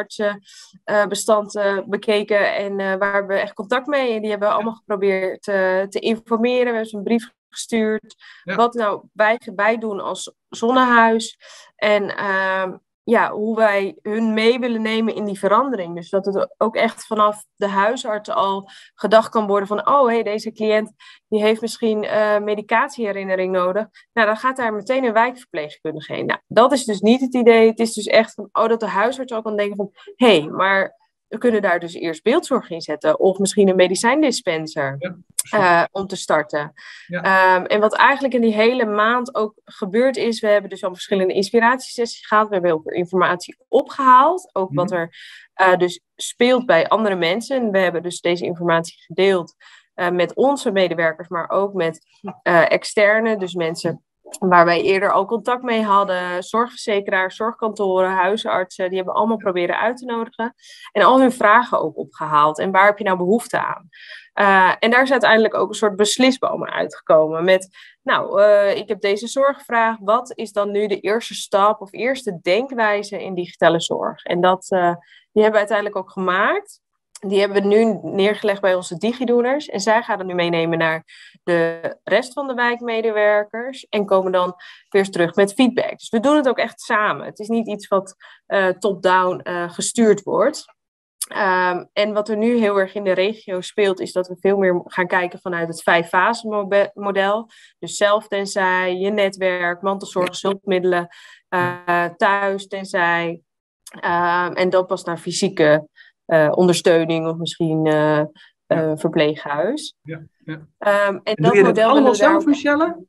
huisartsenbestand uh, uh, bekeken en uh, waar we echt contact mee. En die hebben we allemaal geprobeerd uh, te informeren. We hebben ze een brief gestuurd. Ja. Wat nou wij, wij doen als zonnehuis. En uh, ja, hoe wij hun mee willen nemen in die verandering. Dus dat het ook echt vanaf de huisarts al gedacht kan worden van oh, hey, deze cliënt die heeft misschien uh, medicatieherinnering nodig. Nou, dan gaat daar meteen een wijkverpleegkundige heen. Nou, dat is dus niet het idee. Het is dus echt van, oh, dat de huisarts al kan denken van hé, hey, maar we kunnen daar dus eerst beeldzorg in zetten. Of misschien een medicijndispenser. Ja. Uh, om te starten. Ja. Um, en wat eigenlijk in die hele maand ook gebeurd is, we hebben dus al verschillende inspiratiesessies gehad. We hebben heel veel informatie opgehaald. Ook mm. wat er uh, dus speelt bij andere mensen. We hebben dus deze informatie gedeeld uh, met onze medewerkers, maar ook met uh, externe. Dus mensen waar wij eerder al contact mee hadden. Zorgverzekeraars, zorgkantoren, huisartsen. Die hebben allemaal proberen uit te nodigen. En al hun vragen ook opgehaald. En waar heb je nou behoefte aan? Uh, en daar is uiteindelijk ook een soort beslisboom uitgekomen met, nou, uh, ik heb deze zorgvraag, wat is dan nu de eerste stap of eerste denkwijze in digitale zorg? En dat, uh, die hebben we uiteindelijk ook gemaakt. Die hebben we nu neergelegd bij onze digidoeners. En zij gaan het nu meenemen naar de rest van de wijkmedewerkers. En komen dan weer terug met feedback. Dus we doen het ook echt samen. Het is niet iets wat uh, top-down uh, gestuurd wordt. Um, en wat er nu heel erg in de regio speelt, is dat we veel meer gaan kijken vanuit het vijf-fase model. Dus zelf tenzij, je netwerk, mantelzorg, hulpmiddelen, uh, thuis tenzij. Uh, en dan pas naar fysieke uh, ondersteuning of misschien uh, uh, ja. verpleeghuis. Ja, ja. Um, en en dat doe je model dat allemaal zelf, ook... Michelle?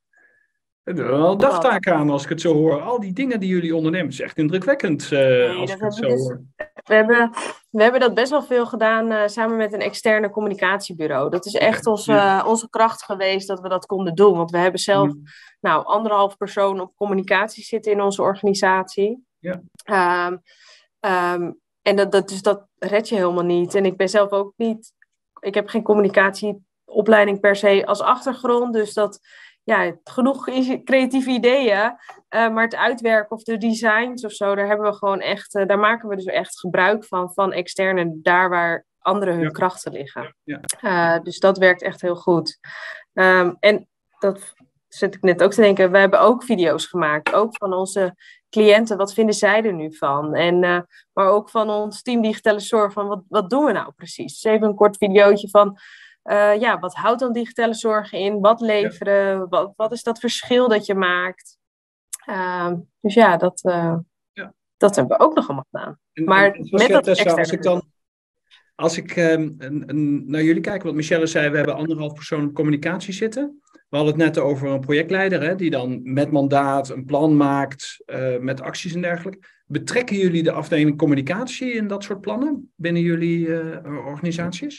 Er er wel dagtaken aan als ik het zo hoor. Al die dingen die jullie ondernemen, is echt indrukwekkend uh, nee, als ik het zo dus, hoor. We hebben, we hebben dat best wel veel gedaan uh, samen met een externe communicatiebureau. Dat is echt onze, ja. uh, onze kracht geweest dat we dat konden doen. Want we hebben zelf mm. nou, anderhalf persoon op communicatie zitten in onze organisatie. Ja. Um, um, en dat, dat, dus dat red je helemaal niet. En ik ben zelf ook niet... Ik heb geen communicatieopleiding per se als achtergrond. Dus dat... Ja, genoeg creatieve ideeën, uh, maar het uitwerken of de designs of zo, daar hebben we gewoon echt, uh, daar maken we dus echt gebruik van, van externe, daar waar anderen hun ja. krachten liggen. Ja. Uh, dus dat werkt echt heel goed. Um, en dat zit ik net ook te denken, we hebben ook video's gemaakt, ook van onze cliënten, wat vinden zij er nu van? En, uh, maar ook van ons team digitale zorg, van wat, wat doen we nou precies? Dus even een kort videootje van... Uh, ja, wat houdt dan digitale zorg in? Wat leveren? Ja. Wat, wat is dat verschil dat je maakt? Uh, dus ja, dat, uh, ja, dat hebben we ook nog allemaal gedaan. En, maar en, met dat Tessa, externe... Als ik dan als ik, um, een, een, naar jullie kijk, wat Michelle zei, we hebben anderhalf persoon op communicatie zitten. We hadden het net over een projectleider, hè, die dan met mandaat een plan maakt, uh, met acties en dergelijke. Betrekken jullie de afdeling communicatie in dat soort plannen binnen jullie uh, organisaties?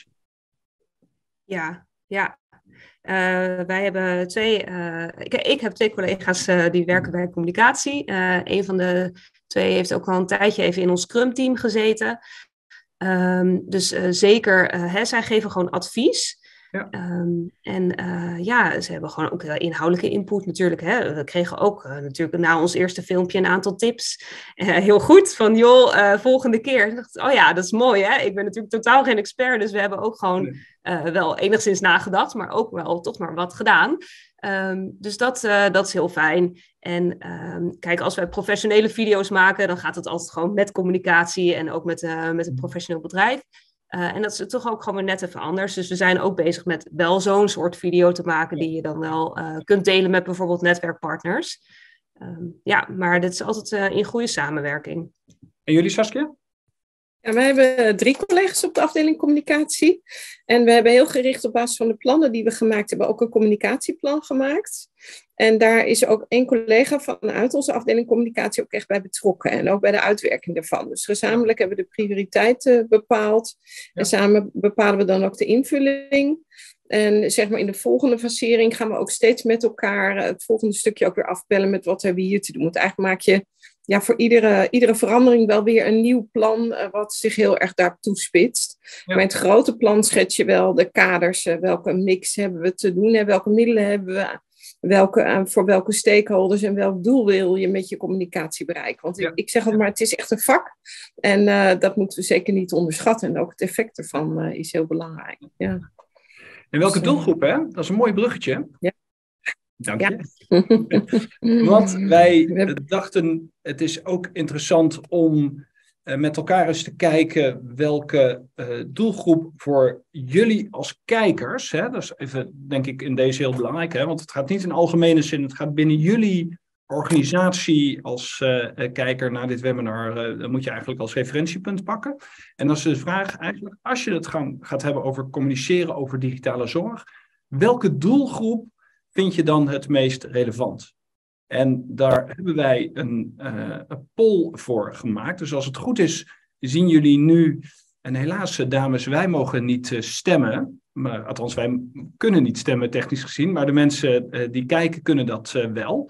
Ja, ja. Uh, wij hebben twee, uh, ik, ik heb twee collega's uh, die werken bij communicatie. Uh, een van de twee heeft ook al een tijdje even in ons Scrum-team gezeten. Um, dus uh, zeker, uh, hè, zij geven gewoon advies. Ja. Um, en uh, ja, ze hebben gewoon ook uh, inhoudelijke input natuurlijk. Hè. We kregen ook uh, natuurlijk na ons eerste filmpje een aantal tips. Uh, heel goed, van joh, uh, volgende keer. Ik dacht, oh ja, dat is mooi hè. Ik ben natuurlijk totaal geen expert, dus we hebben ook gewoon uh, wel enigszins nagedacht, maar ook wel toch maar wat gedaan. Um, dus dat, uh, dat is heel fijn. En um, kijk, als wij professionele video's maken, dan gaat het altijd gewoon met communicatie en ook met, uh, met een professioneel bedrijf. Uh, en dat is toch ook gewoon weer net even anders. Dus we zijn ook bezig met wel zo'n soort video te maken die je dan wel uh, kunt delen met bijvoorbeeld netwerkpartners. Um, ja, maar dit is altijd uh, in goede samenwerking. En jullie, Saskia? Ja, wij hebben drie collega's op de afdeling communicatie. En we hebben heel gericht op basis van de plannen die we gemaakt hebben ook een communicatieplan gemaakt. En daar is ook één collega vanuit onze afdeling communicatie ook echt bij betrokken. En ook bij de uitwerking daarvan. Dus gezamenlijk hebben we de prioriteiten bepaald. Ja. En samen bepalen we dan ook de invulling. En zeg maar in de volgende fasering gaan we ook steeds met elkaar het volgende stukje ook weer afbellen met wat hebben we hier te doen. Want eigenlijk maak je ja, voor iedere, iedere verandering wel weer een nieuw plan uh, wat zich heel erg daarop toespitst. Ja. Maar in het grote plan schets je wel de kaders, uh, welke mix hebben we te doen en welke middelen hebben we, welke, uh, voor welke stakeholders en welk doel wil je met je communicatie bereiken. Want ja. ik, ik zeg het maar, het is echt een vak en uh, dat moeten we zeker niet onderschatten. En ook het effect ervan uh, is heel belangrijk. Ja. En welke doelgroep, hè? Dat is een mooi bruggetje. Ja. Dank je. Ja. Want wij dachten, het is ook interessant om uh, met elkaar eens te kijken welke uh, doelgroep voor jullie als kijkers, hè, dat is even denk ik in deze heel belangrijk, hè, want het gaat niet in algemene zin, het gaat binnen jullie organisatie als uh, kijker naar dit webinar, uh, dan moet je eigenlijk als referentiepunt pakken. En dan is de vraag eigenlijk, als je het gaan, gaat hebben over communiceren over digitale zorg, welke doelgroep vind je dan het meest relevant? En daar hebben wij een, uh, een poll voor gemaakt. Dus als het goed is, zien jullie nu, en helaas dames, wij mogen niet uh, stemmen, maar, althans wij kunnen niet stemmen technisch gezien, maar de mensen uh, die kijken kunnen dat uh, wel.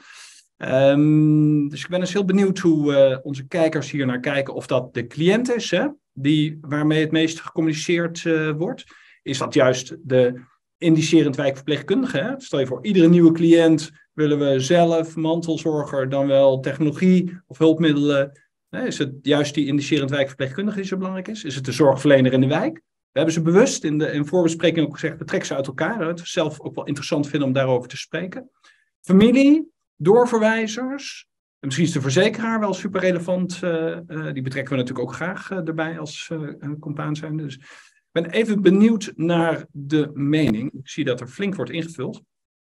Um, dus ik ben dus heel benieuwd hoe uh, onze kijkers hier naar kijken, of dat de cliënt is, hè, die, waarmee het meest gecommuniceerd uh, wordt. Is dat juist de indicerend wijkverpleegkundige? Hè? Stel je voor, iedere nieuwe cliënt willen we zelf, mantelzorger, dan wel technologie of hulpmiddelen Is het juist die indicerend wijkverpleegkundige die zo belangrijk is? Is het de zorgverlener in de wijk? We hebben ze bewust in de in voorbespreking ook gezegd, betrek ze uit elkaar. Het is zelf ook wel interessant vinden om daarover te spreken. Familie, doorverwijzers. Misschien is de verzekeraar wel super relevant. Uh, uh, die betrekken we natuurlijk ook graag uh, erbij als uh, compaan zijn. Dus ik ben even benieuwd naar de mening. Ik zie dat er flink wordt ingevuld.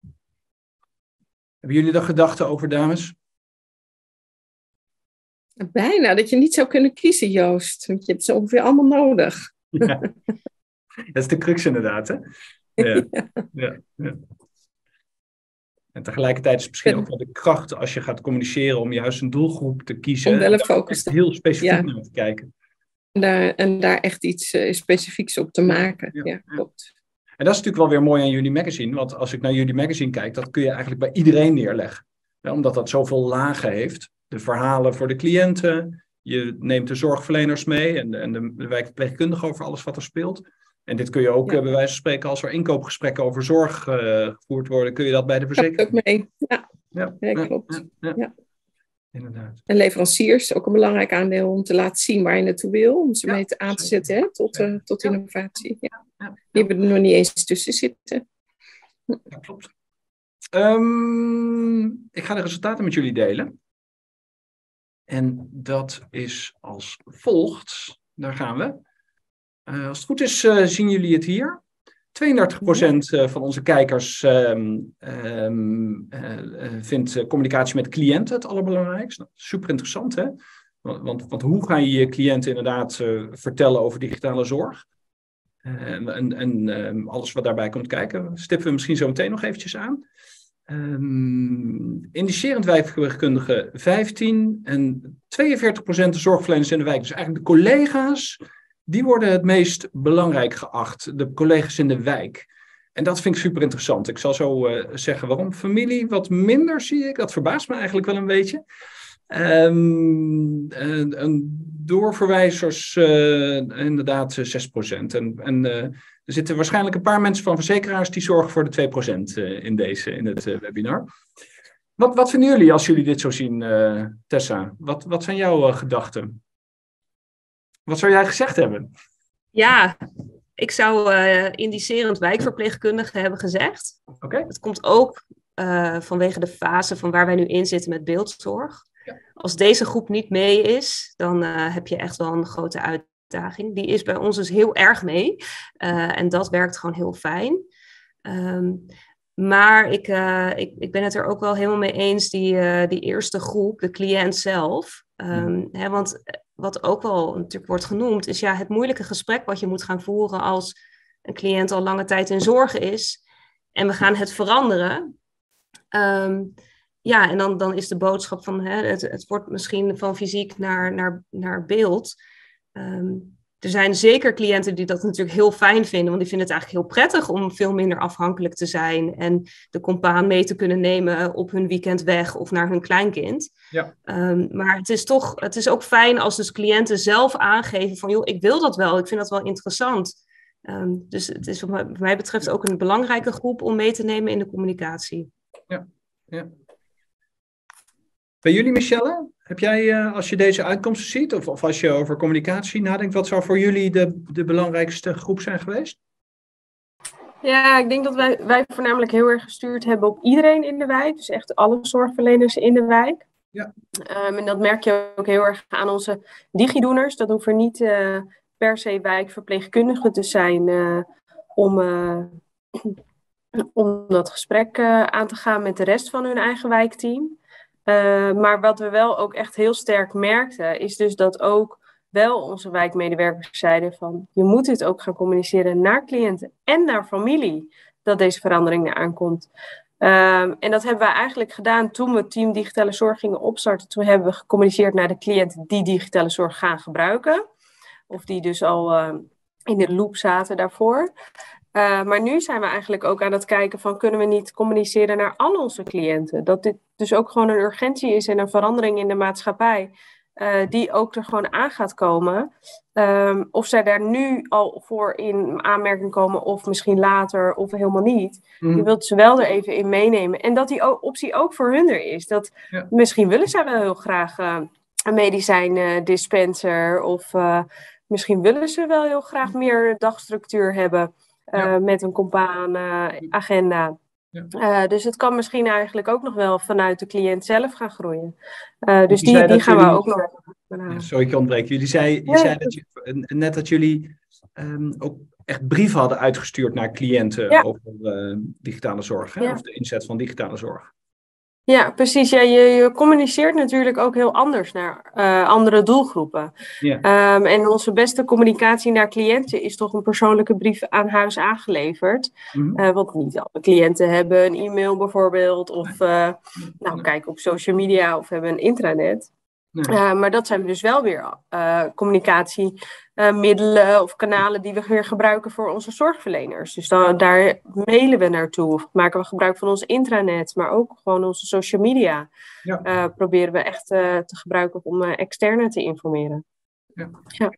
Hebben jullie daar gedachten over, dames? Bijna, dat je niet zou kunnen kiezen, Joost. Want je hebt ze ongeveer allemaal nodig. Ja. Dat is de crux inderdaad, hè? Ja. Ja. Ja. Ja. En tegelijkertijd is het misschien ook wel de kracht als je gaat communiceren om juist een doelgroep te kiezen. Om wel een focus te heel specifiek ja. naar te kijken. En daar, en daar echt iets uh, specifieks op te maken. Ja, ja, klopt. En dat is natuurlijk wel weer mooi aan jullie magazine. Want als ik naar jullie magazine kijk, dat kun je eigenlijk bij iedereen neerleggen. Ja, omdat dat zoveel lagen heeft. De verhalen voor de cliënten. Je neemt de zorgverleners mee en de, en de, de wijkverpleegkundigen over alles wat er speelt. En dit kun je ook ja. bij wijze van spreken, als er inkoopgesprekken over zorg uh, gevoerd worden, kun je dat bij de verzekering. Dat ook mee. Ja, ja. ja klopt. Ja, ja, ja. Ja. Inderdaad. En leveranciers, ook een belangrijk aandeel om te laten zien waar je naartoe wil. Om ze ja, mee te aan te zetten hè, tot, uh, tot ja. innovatie. Ja. Ja. Ja. Die hebben er nog niet eens tussen zitten. Ja, klopt. Um, ik ga de resultaten met jullie delen. En dat is als volgt. Daar gaan we. Uh, als het goed is, uh, zien jullie het hier. tweeëndertig procent uh, van onze kijkers um, um, uh, vindt uh, communicatie met cliënten het allerbelangrijkste. Nou, super interessant, hè? Want, want, want hoe ga je je cliënten inderdaad uh, vertellen over digitale zorg? Uh, en en uh, alles wat daarbij komt kijken, stippen we misschien zo meteen nog eventjes aan. Um, indicerend wijkverpleegkundige vijftien en tweeënveertig procent de zorgverleners in de wijk. Dus eigenlijk de collega's, die worden het meest belangrijk geacht. De collega's in de wijk. En dat vind ik super interessant. Ik zal zo uh, zeggen waarom. Familie wat minder zie ik. Dat verbaast me eigenlijk wel een beetje. Um, en, en doorverwijzers uh, inderdaad zes procent. En, en uh, er zitten waarschijnlijk een paar mensen van verzekeraars die zorgen voor de twee procent uh, in, deze, in het uh, webinar. Wat, wat vinden jullie als jullie dit zo zien, uh, Tessa? Wat, wat zijn jouw uh, gedachten? Wat zou jij gezegd hebben? Ja, ik zou uh, indicerend wijkverpleegkundige hebben gezegd. Okay. Het komt ook uh, vanwege de fase van waar wij nu in zitten met beeldzorg. Ja. Als deze groep niet mee is, dan uh, heb je echt wel een grote uitdaging. Die is bij ons dus heel erg mee. Uh, en dat werkt gewoon heel fijn. Um, maar ik, uh, ik, ik ben het er ook wel helemaal mee eens, die, uh, die eerste groep, de cliënt zelf. Um, mm. hè, want wat ook wel natuurlijk wordt genoemd, is ja het moeilijke gesprek wat je moet gaan voeren als een cliënt al lange tijd in zorg is. En we gaan het veranderen. Um, ja, en dan, dan is de boodschap van hè, het, het wordt misschien van fysiek naar, naar, naar beeld. Um, er zijn zeker cliënten die dat natuurlijk heel fijn vinden, want die vinden het eigenlijk heel prettig om veel minder afhankelijk te zijn en de compaan mee te kunnen nemen op hun weekend weg of naar hun kleinkind. Ja. Um, maar het is toch, het is ook fijn als dus cliënten zelf aangeven van joh, ik wil dat wel, ik vind dat wel interessant. Um, dus het is wat mij betreft ook een belangrijke groep om mee te nemen in de communicatie. Ja, ja. Bij jullie, Michelle, heb jij, uh, als je deze uitkomsten ziet, of, of als je over communicatie nadenkt, wat zou voor jullie de, de belangrijkste groep zijn geweest? Ja, ik denk dat wij, wij voornamelijk heel erg gestuurd hebben op iedereen in de wijk. Dus echt alle zorgverleners in de wijk. Ja. Um, en dat merk je ook heel erg aan onze digidoeners. Dat hoeven niet uh, per se wijkverpleegkundigen te zijn uh, om, uh, om dat gesprek uh, aan te gaan met de rest van hun eigen wijkteam. Uh, maar wat we wel ook echt heel sterk merkten, is dus dat ook wel onze wijkmedewerkers zeiden van je moet dit ook gaan communiceren naar cliënten en naar familie, dat deze verandering eraan komt. Um, en dat hebben we eigenlijk gedaan toen we Team Digitale Zorg gingen opstarten. Toen hebben we gecommuniceerd naar de cliënten die digitale zorg gaan gebruiken. Of die dus al uh, in de loop zaten daarvoor. Uh, maar nu zijn we eigenlijk ook aan het kijken van kunnen we niet communiceren naar al onze cliënten. Dat dit dus ook gewoon een urgentie is en een verandering in de maatschappij. Uh, die ook er gewoon aan gaat komen. Um, of zij daar nu al voor in aanmerking komen of misschien later of helemaal niet. Mm. Je wilt ze wel er even in meenemen. En dat die optie ook voor hun er is. Dat ja. Misschien willen zij wel heel graag uh, een medicijndispenser of uh, misschien willen ze wel heel graag meer dagstructuur hebben uh, ja. met een compaan uh, agenda. Ja. Uh, dus het kan misschien eigenlijk ook nog wel vanuit de cliënt zelf gaan groeien. Uh, dus die, die gaan jullie... we ook nog... Ja, sorry, ik ontbreek. Jullie zei, je nee. zei dat je, net dat jullie um, ook echt brieven hadden uitgestuurd naar cliënten ja. over uh, digitale zorg. Hè? Ja. Of de inzet van digitale zorg. Ja, precies. Ja, je, je communiceert natuurlijk ook heel anders naar uh, andere doelgroepen. Ja. Um, en onze beste communicatie naar cliënten is toch een persoonlijke brief aan huis aangeleverd. Mm-hmm. Uh, want niet alle cliënten hebben een e-mail bijvoorbeeld. Of uh, nou, kijk op social media of hebben een intranet. Nee. Uh, maar dat zijn dus wel weer uh, communicatiemiddelen uh, of kanalen die we weer gebruiken voor onze zorgverleners. Dus dan, daar mailen we naartoe of maken we gebruik van ons intranet, maar ook gewoon onze social media. Ja. Uh, proberen we echt uh, te gebruiken om uh, externe te informeren. Ja. Ja.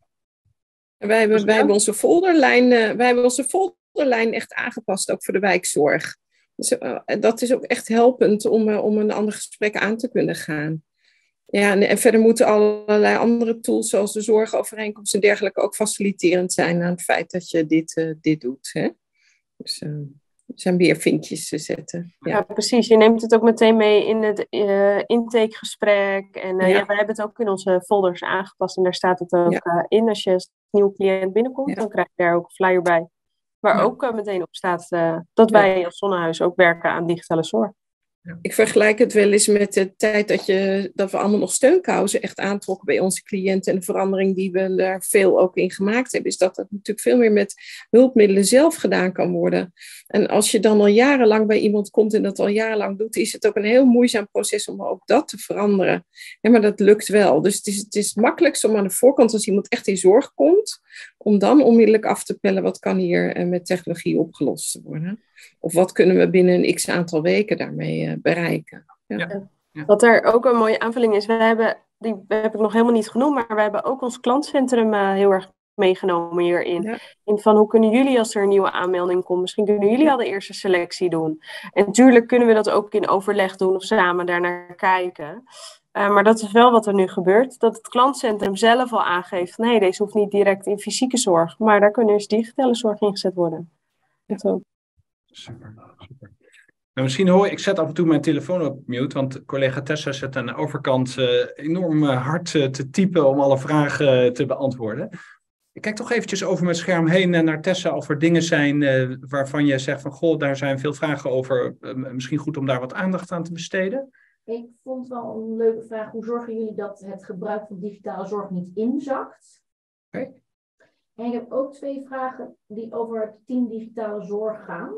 Wij, hebben, wij, hebben onze folderlijn, uh, wij hebben onze folderlijn echt aangepast, ook voor de wijkzorg. Dus, uh, dat is ook echt helpend om, uh, om een ander gesprek aan te kunnen gaan. Ja, en, en verder moeten allerlei andere tools, zoals de zorgovereenkomst en dergelijke, ook faciliterend zijn aan het feit dat je dit, uh, dit doet. Hè? Dus uh, er zijn weer vinkjes te zetten. Ja. Ja, precies. Je neemt het ook meteen mee in het uh, intakegesprek. En uh, ja. Ja, we hebben het ook in onze folders aangepast. En daar staat het ook ja. uh, in. Als je als nieuwe cliënt binnenkomt, ja. dan krijg je daar ook een flyer bij. Waar ja. ook uh, meteen op staat uh, dat wij ja. als Zonnehuis ook werken aan digitale zorg. Ja. Ik vergelijk het wel eens met de tijd dat, je, dat we allemaal nog steunkousen echt aantrokken bij onze cliënten. En de verandering die we daar veel ook in gemaakt hebben, is dat dat natuurlijk veel meer met hulpmiddelen zelf gedaan kan worden. En als je dan al jarenlang bij iemand komt en dat al jarenlang doet, is het ook een heel moeizaam proces om ook dat te veranderen. Ja, maar dat lukt wel. Dus het is het, is het makkelijkst om aan de voorkant, als iemand echt in zorg komt, om dan onmiddellijk af te pellen wat kan hier met technologie opgelost worden. Of wat kunnen we binnen een x-aantal weken daarmee uh, bereiken. Ja. Ja. Ja. Wat er ook een mooie aanvulling is, we hebben, die heb ik nog helemaal niet genoemd, maar we hebben ook ons klantcentrum uh, heel erg meegenomen hierin. Ja. In van hoe kunnen jullie als er een nieuwe aanmelding komt, misschien kunnen jullie al de eerste selectie doen. En natuurlijk kunnen we dat ook in overleg doen of samen daarnaar kijken. Uh, maar dat is wel wat er nu gebeurt, dat het klantcentrum zelf al aangeeft, nee, deze hoeft niet direct in fysieke zorg, maar daar kunnen dus digitale zorg ingezet worden. Zo. Super, super. Nou, misschien hoor ik, ik zet af en toe mijn telefoon op mute, want collega Tessa zit aan de overkant uh, enorm uh, hard uh, te typen om alle vragen uh, te beantwoorden. Ik kijk toch eventjes over mijn scherm heen uh, naar Tessa of er dingen zijn uh, waarvan je zegt van goh, daar zijn veel vragen over. Uh, misschien goed om daar wat aandacht aan te besteden. Ik vond wel een leuke vraag. Hoe zorgen jullie dat het gebruik van digitale zorg niet inzakt? Oké. Okay. En ik heb ook twee vragen die over het team digitale zorg gaan.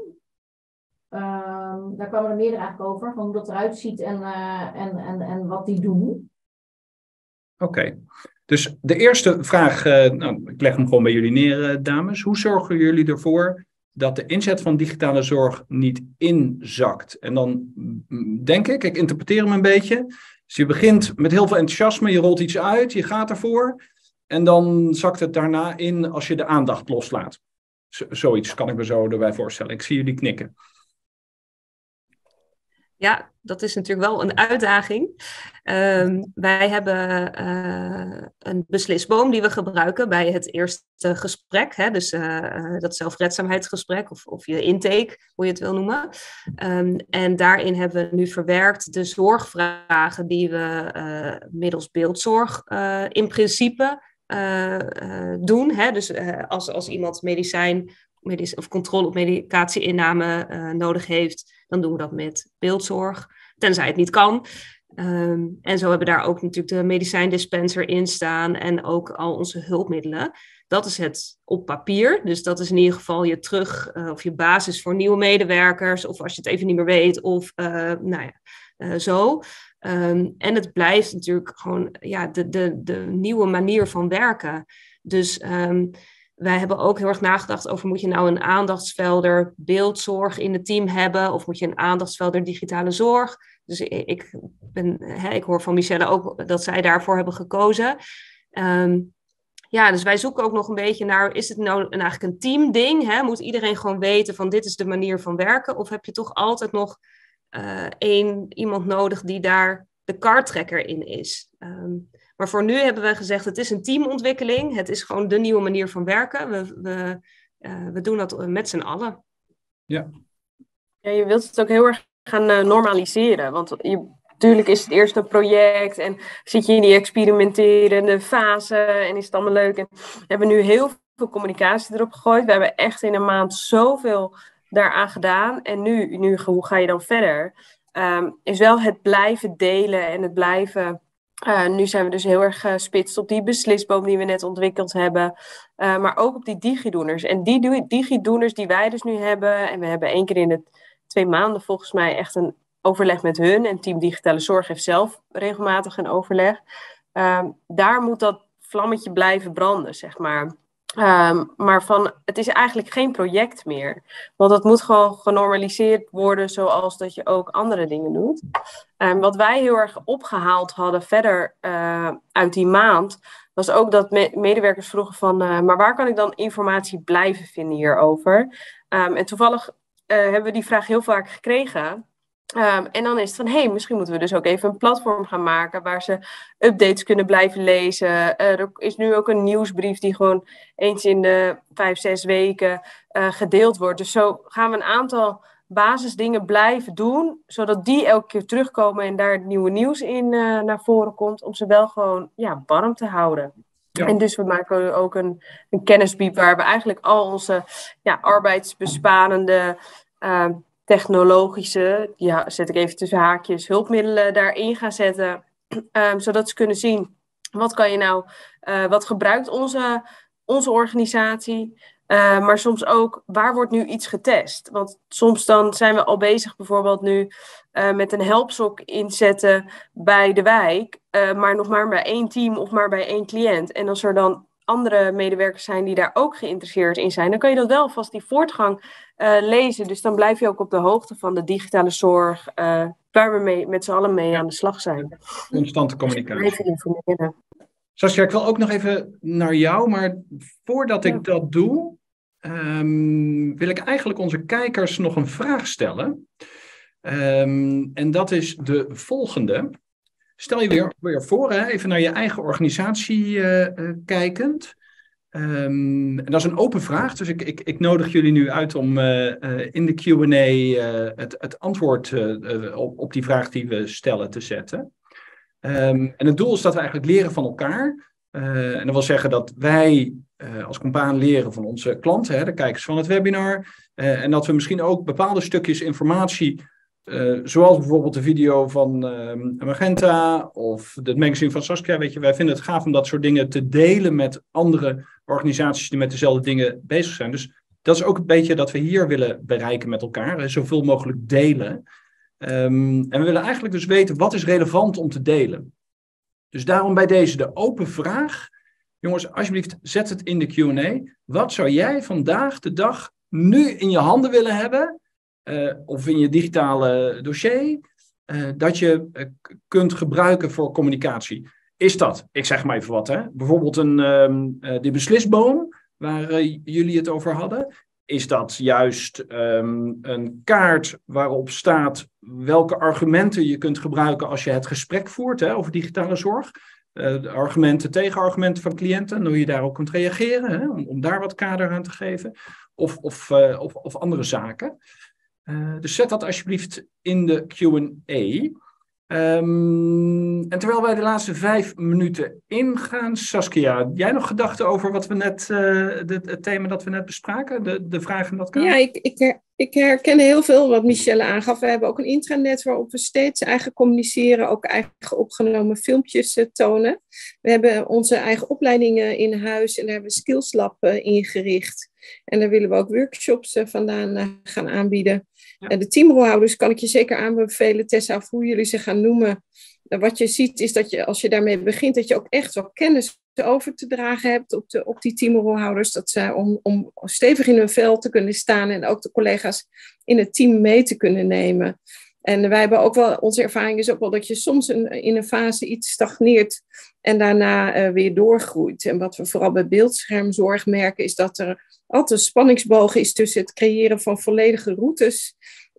Um, daar kwamen er meerdere eigenlijk over, van hoe dat eruit ziet en, uh, en, en, en wat die doen. Oké, okay. Dus de eerste vraag, uh, nou, ik leg hem gewoon bij jullie neer, uh, dames. Hoe zorgen jullie ervoor dat de inzet van digitale zorg niet inzakt? En dan denk ik, ik interpreteer hem een beetje. Dus je begint met heel veel enthousiasme, je rolt iets uit, je gaat ervoor. En dan zakt het daarna in als je de aandacht loslaat. Z- zoiets kan ik me zo erbij voorstellen. Ik zie jullie knikken. Ja, dat is natuurlijk wel een uitdaging. Um, wij hebben uh, een beslisboom die we gebruiken bij het eerste gesprek. Hè? Dus uh, dat zelfredzaamheidsgesprek of, of je intake, hoe je het wil noemen. Um, en daarin hebben we nu verwerkt de zorgvragen die we uh, middels beeldzorg uh, in principe uh, uh, doen. Hè? Dus uh, als, als iemand medicijn medic- of controle op medicatieinname uh, nodig heeft, dan doen we dat met beeldzorg, tenzij het niet kan. Um, en zo hebben we daar ook natuurlijk de medicijndispenser in staan en ook al onze hulpmiddelen. Dat is het op papier. Dus dat is in ieder geval je terug uh, of je basis voor nieuwe medewerkers, of als je het even niet meer weet, of uh, nou ja, uh, zo. Um, en het blijft natuurlijk gewoon ja, de, de, de nieuwe manier van werken. Dus um, wij hebben ook heel erg nagedacht over, moet je nou een aandachtsvelder beeldzorg in het team hebben, of moet je een aandachtsvelder digitale zorg? Dus ik, ik, ben, hè, ik hoor van Michelle ook dat zij daarvoor hebben gekozen. Um, ja, dus wij zoeken ook nog een beetje naar, is het nou een, eigenlijk een teamding? Hè? Moet iedereen gewoon weten van dit is de manier van werken? Of heb je toch altijd nog uh, één iemand nodig die daar de kartrekker in is? Um, Maar voor nu hebben we gezegd, het is een teamontwikkeling. Het is gewoon de nieuwe manier van werken. We, we, uh, we doen dat met z'n allen. Ja. Ja, je wilt het ook heel erg gaan uh, normaliseren. Want je, natuurlijk is het eerst een project en zit je in die experimenterende fase en is het allemaal leuk. En we hebben nu heel veel communicatie erop gegooid. We hebben echt in een maand zoveel daaraan gedaan. En nu, nu hoe ga je dan verder? Um, is wel het blijven delen en het blijven... Uh, nu zijn we dus heel erg gespitst op die beslisboom die we net ontwikkeld hebben. Uh, maar ook op die digidoeners. En die digidoeners die wij dus nu hebben... en we hebben één keer in de twee maanden volgens mij echt een overleg met hun. En Team Digitale Zorg heeft zelf regelmatig een overleg. Uh, daar moet dat vlammetje blijven branden, zeg maar. Um, maar van, het is eigenlijk geen project meer. Want het moet gewoon genormaliseerd worden zoals dat je ook andere dingen doet. Um, wat wij heel erg opgehaald hadden verder uh, uit die maand... was ook dat me- medewerkers vroegen van... Uh, maar waar kan ik dan informatie blijven vinden hierover? Um, en toevallig uh, hebben we die vraag heel vaak gekregen... Um, en dan is het van, hé, hey, misschien moeten we dus ook even een platform gaan maken waar ze updates kunnen blijven lezen. Uh, er is nu ook een nieuwsbrief die gewoon eens in de vijf, zes weken uh, gedeeld wordt. Dus zo gaan we een aantal basisdingen blijven doen, zodat die elke keer terugkomen en daar het nieuwe nieuws in uh, naar voren komt, om ze wel gewoon ja, warm te houden. Ja. En dus we maken ook een, een kennisbiep waar we eigenlijk al onze ja, arbeidsbesparende... Uh, technologische, ja, zet ik even tussen haakjes, hulpmiddelen daarin gaan zetten. Um, zodat ze kunnen zien, wat kan je nou, uh, wat gebruikt onze, onze organisatie. Uh, maar soms ook, waar wordt nu iets getest? Want soms dan zijn we al bezig bijvoorbeeld nu uh, met een helpsok inzetten bij de wijk. Uh, maar nog maar bij één team of maar bij één cliënt. En als er dan andere medewerkers zijn die daar ook geïnteresseerd in zijn, dan kan je dat wel vast die voortgang uh, lezen. Dus dan blijf je ook op de hoogte van de digitale zorg, uh, waar we mee, met z'n allen mee aan de slag zijn. Constante communicatie. Dus even informeren. Saskia, ik wil ook nog even naar jou, maar voordat ik ja. dat doe, um, wil ik eigenlijk onze kijkers nog een vraag stellen. Um, en dat is de volgende. Stel je weer, weer voor, hè, even naar je eigen organisatie uh, uh, kijkend. Um, en dat is een open vraag, dus ik, ik, ik nodig jullie nu uit om uh, uh, in de Q en A uh, het, het antwoord uh, uh, op, op die vraag die we stellen te zetten. Um, en het doel is dat we eigenlijk leren van elkaar. Uh, en dat wil zeggen dat wij uh, als Compaan leren van onze klanten, hè, de kijkers van het webinar. Uh, en dat we misschien ook bepaalde stukjes informatie... Uh, zoals bijvoorbeeld de video van uh, Magenta of het magazine van Saskia. Weet je, wij vinden het gaaf om dat soort dingen te delen met andere organisaties die met dezelfde dingen bezig zijn. Dus dat is ook een beetje dat we hier willen bereiken met elkaar. Hè, zoveel mogelijk delen. Um, en we willen eigenlijk dus weten wat is relevant om te delen. Dus daarom bij deze de open vraag. Jongens, alsjeblieft zet het in de Q en A. Wat zou jij vandaag de dag nu in je handen willen hebben? Uh, of in je digitale dossier, uh, dat je uh, kunt gebruiken voor communicatie. Is dat, ik zeg maar even wat, hè? Bijvoorbeeld een, um, uh, die beslisboom, waar uh, jullie het over hadden. Is dat juist um, een kaart waarop staat welke argumenten je kunt gebruiken als je het gesprek voert, hè, over digitale zorg? Uh, de argumenten, tegenargumenten van cliënten, en hoe je daarop kunt reageren, hè, om, om daar wat kader aan te geven. Of, of, uh, of, of andere zaken. Uh, dus zet dat alsjeblieft in de Q en A. Um, en terwijl wij de laatste vijf minuten ingaan, Saskia, jij nog gedachten over wat we net, uh, de, het thema dat we net bespraken, de, de vraag in dat kader? Ja, ik, ik, her, ik herken heel veel wat Michelle aangaf. We hebben ook een intranet waarop we steeds eigen communiceren, ook eigen opgenomen filmpjes uh, tonen. We hebben onze eigen opleidingen in huis en daar hebben we Skills Lab uh, ingericht. En daar willen we ook workshops uh, vandaan uh, gaan aanbieden. Ja. Uh, de teamrolhouders kan ik je zeker aanbevelen, Tessa, of hoe jullie ze gaan noemen. Uh, wat je ziet is dat je, als je daarmee begint, dat je ook echt wel kennis over te dragen hebt op, de, op die teamrolhouders. Dat ze, om, om stevig in hun vel te kunnen staan en ook de collega's in het team mee te kunnen nemen. En wij hebben ook wel, onze ervaring is ook wel dat je soms een, in een fase iets stagneert en daarna uh, weer doorgroeit. En wat we vooral bij beeldschermzorg merken is dat er altijd een spanningsboog is tussen het creëren van volledige routes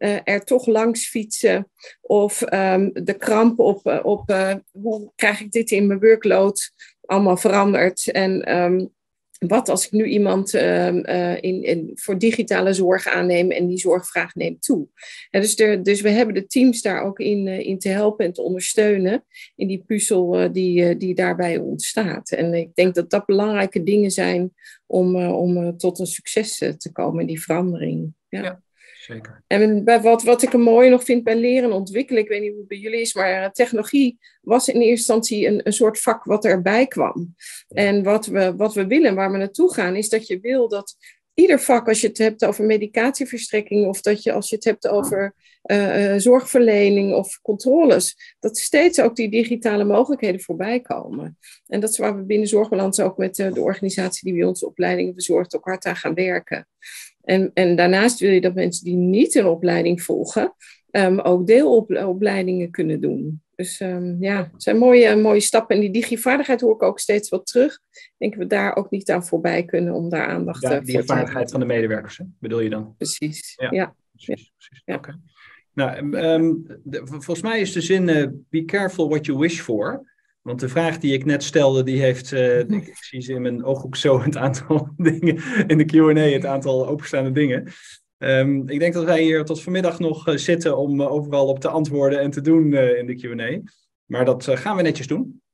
uh, er toch langs fietsen. Of um, de kramp op, uh, op uh, hoe krijg ik dit in mijn workload allemaal veranderd. En um, wat als ik nu iemand uh, uh, in, in, voor digitale zorg aanneem en die zorgvraag neemt toe. En dus, er, dus we hebben de teams daar ook in, uh, in te helpen en te ondersteunen in die puzzel uh, die, uh, die daarbij ontstaat. En ik denk dat dat belangrijke dingen zijn om, uh, om uh, tot een succes uh, te komen in die verandering. Ja. Ja. Zeker. En wat, wat ik er mooi nog vind bij leren en ontwikkelen, ik weet niet hoe het bij jullie is, maar technologie was in eerste instantie een, een soort vak wat erbij kwam. En wat we, wat we willen, waar we naartoe gaan, is dat je wil dat ieder vak, als je het hebt over medicatieverstrekking of dat je als je het hebt over uh, uh, zorgverlening of controles, dat steeds ook die digitale mogelijkheden voorbij komen. En dat is waar we binnen Zorgbalans ook met uh, de organisatie die bij onze opleidingen verzorgt ook hard aan gaan werken. En, en daarnaast wil je dat mensen die niet een opleiding volgen, um, ook deelopleidingen kunnen doen. Dus um, ja, het zijn mooie, mooie stappen. En die digivaardigheid hoor ik ook steeds wat terug. Ik denk dat we daar ook niet aan voorbij kunnen om daar aandacht ja, voor te hebben. Die vaardigheid van de medewerkers, hè? Bedoel je dan? Precies, ja. ja. Precies, precies. Ja. Okay. Nou, um, de, volgens mij is de zin uh, be careful what you wish for. Want de vraag die ik net stelde, die heeft, uh, ik, ik zie ze in mijn ooghoek zo het aantal dingen, in de Q en A, het aantal openstaande dingen. Um, ik denk dat wij hier tot vanmiddag nog uh, zitten om uh, overal op te antwoorden en te doen uh, in de Q en A. Maar dat uh, gaan we netjes doen.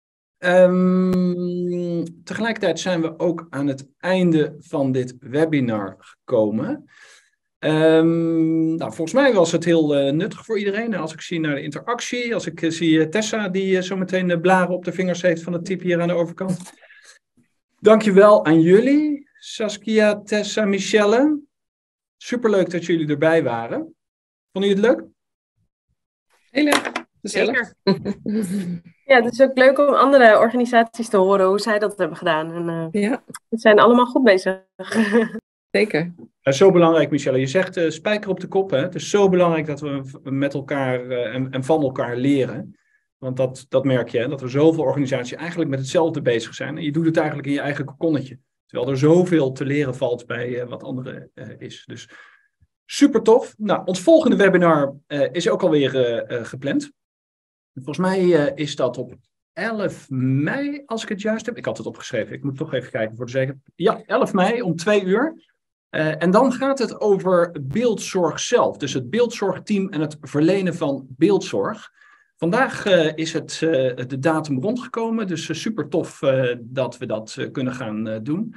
Um, tegelijkertijd zijn we ook aan het einde van dit webinar gekomen. Um, nou, volgens mij was het heel uh, nuttig voor iedereen. Als ik zie naar de interactie, als ik uh, zie uh, Tessa die uh, zo meteen uh, blaren op de vingers heeft van het type hier aan de overkant. Dankjewel aan jullie, Saskia, Tessa, Michelle. Superleuk dat jullie erbij waren. Vonden jullie het leuk? Heel leuk. Zeker. Ja, het is ook leuk om andere organisaties te horen hoe zij dat hebben gedaan. En, uh, ja. We zijn allemaal goed bezig. Zeker. Dat is zo belangrijk, Michelle. Je zegt uh, spijker op de kop. Hè? Het is zo belangrijk dat we met elkaar uh, en, en van elkaar leren. Want dat, dat merk je, hè? Dat er zoveel organisaties eigenlijk met hetzelfde bezig zijn. En je doet het eigenlijk in je eigen kokonnetje. Terwijl er zoveel te leren valt bij uh, wat anderen uh, is. Dus super tof. Nou, ons volgende webinar uh, is ook alweer uh, uh, gepland. Volgens mij uh, is dat op elf mei, als ik het juist heb. Ik had het opgeschreven. Ik moet toch even kijken voor de zekerheid. Ja, elf mei om twee uur. Uh, en dan gaat het over beeldzorg zelf. Dus het beeldzorgteam en het verlenen van beeldzorg. Vandaag uh, is het, uh, de datum rondgekomen. Dus uh, super tof uh, dat we dat uh, kunnen gaan uh, doen.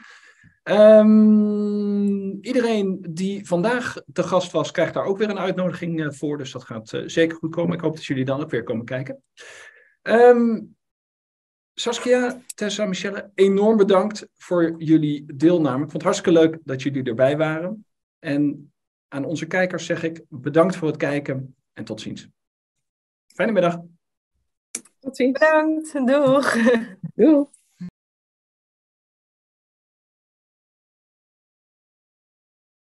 Um, iedereen die vandaag te gast was, krijgt daar ook weer een uitnodiging uh, voor. Dus dat gaat uh, zeker goed komen. Ik hoop dat jullie dan ook weer komen kijken. Um, Saskia, Tessa, Michelle, enorm bedankt voor jullie deelname. Ik vond het hartstikke leuk dat jullie erbij waren. En aan onze kijkers zeg ik bedankt voor het kijken en tot ziens. Fijne middag. Tot ziens. Bedankt. Doeg. Doeg.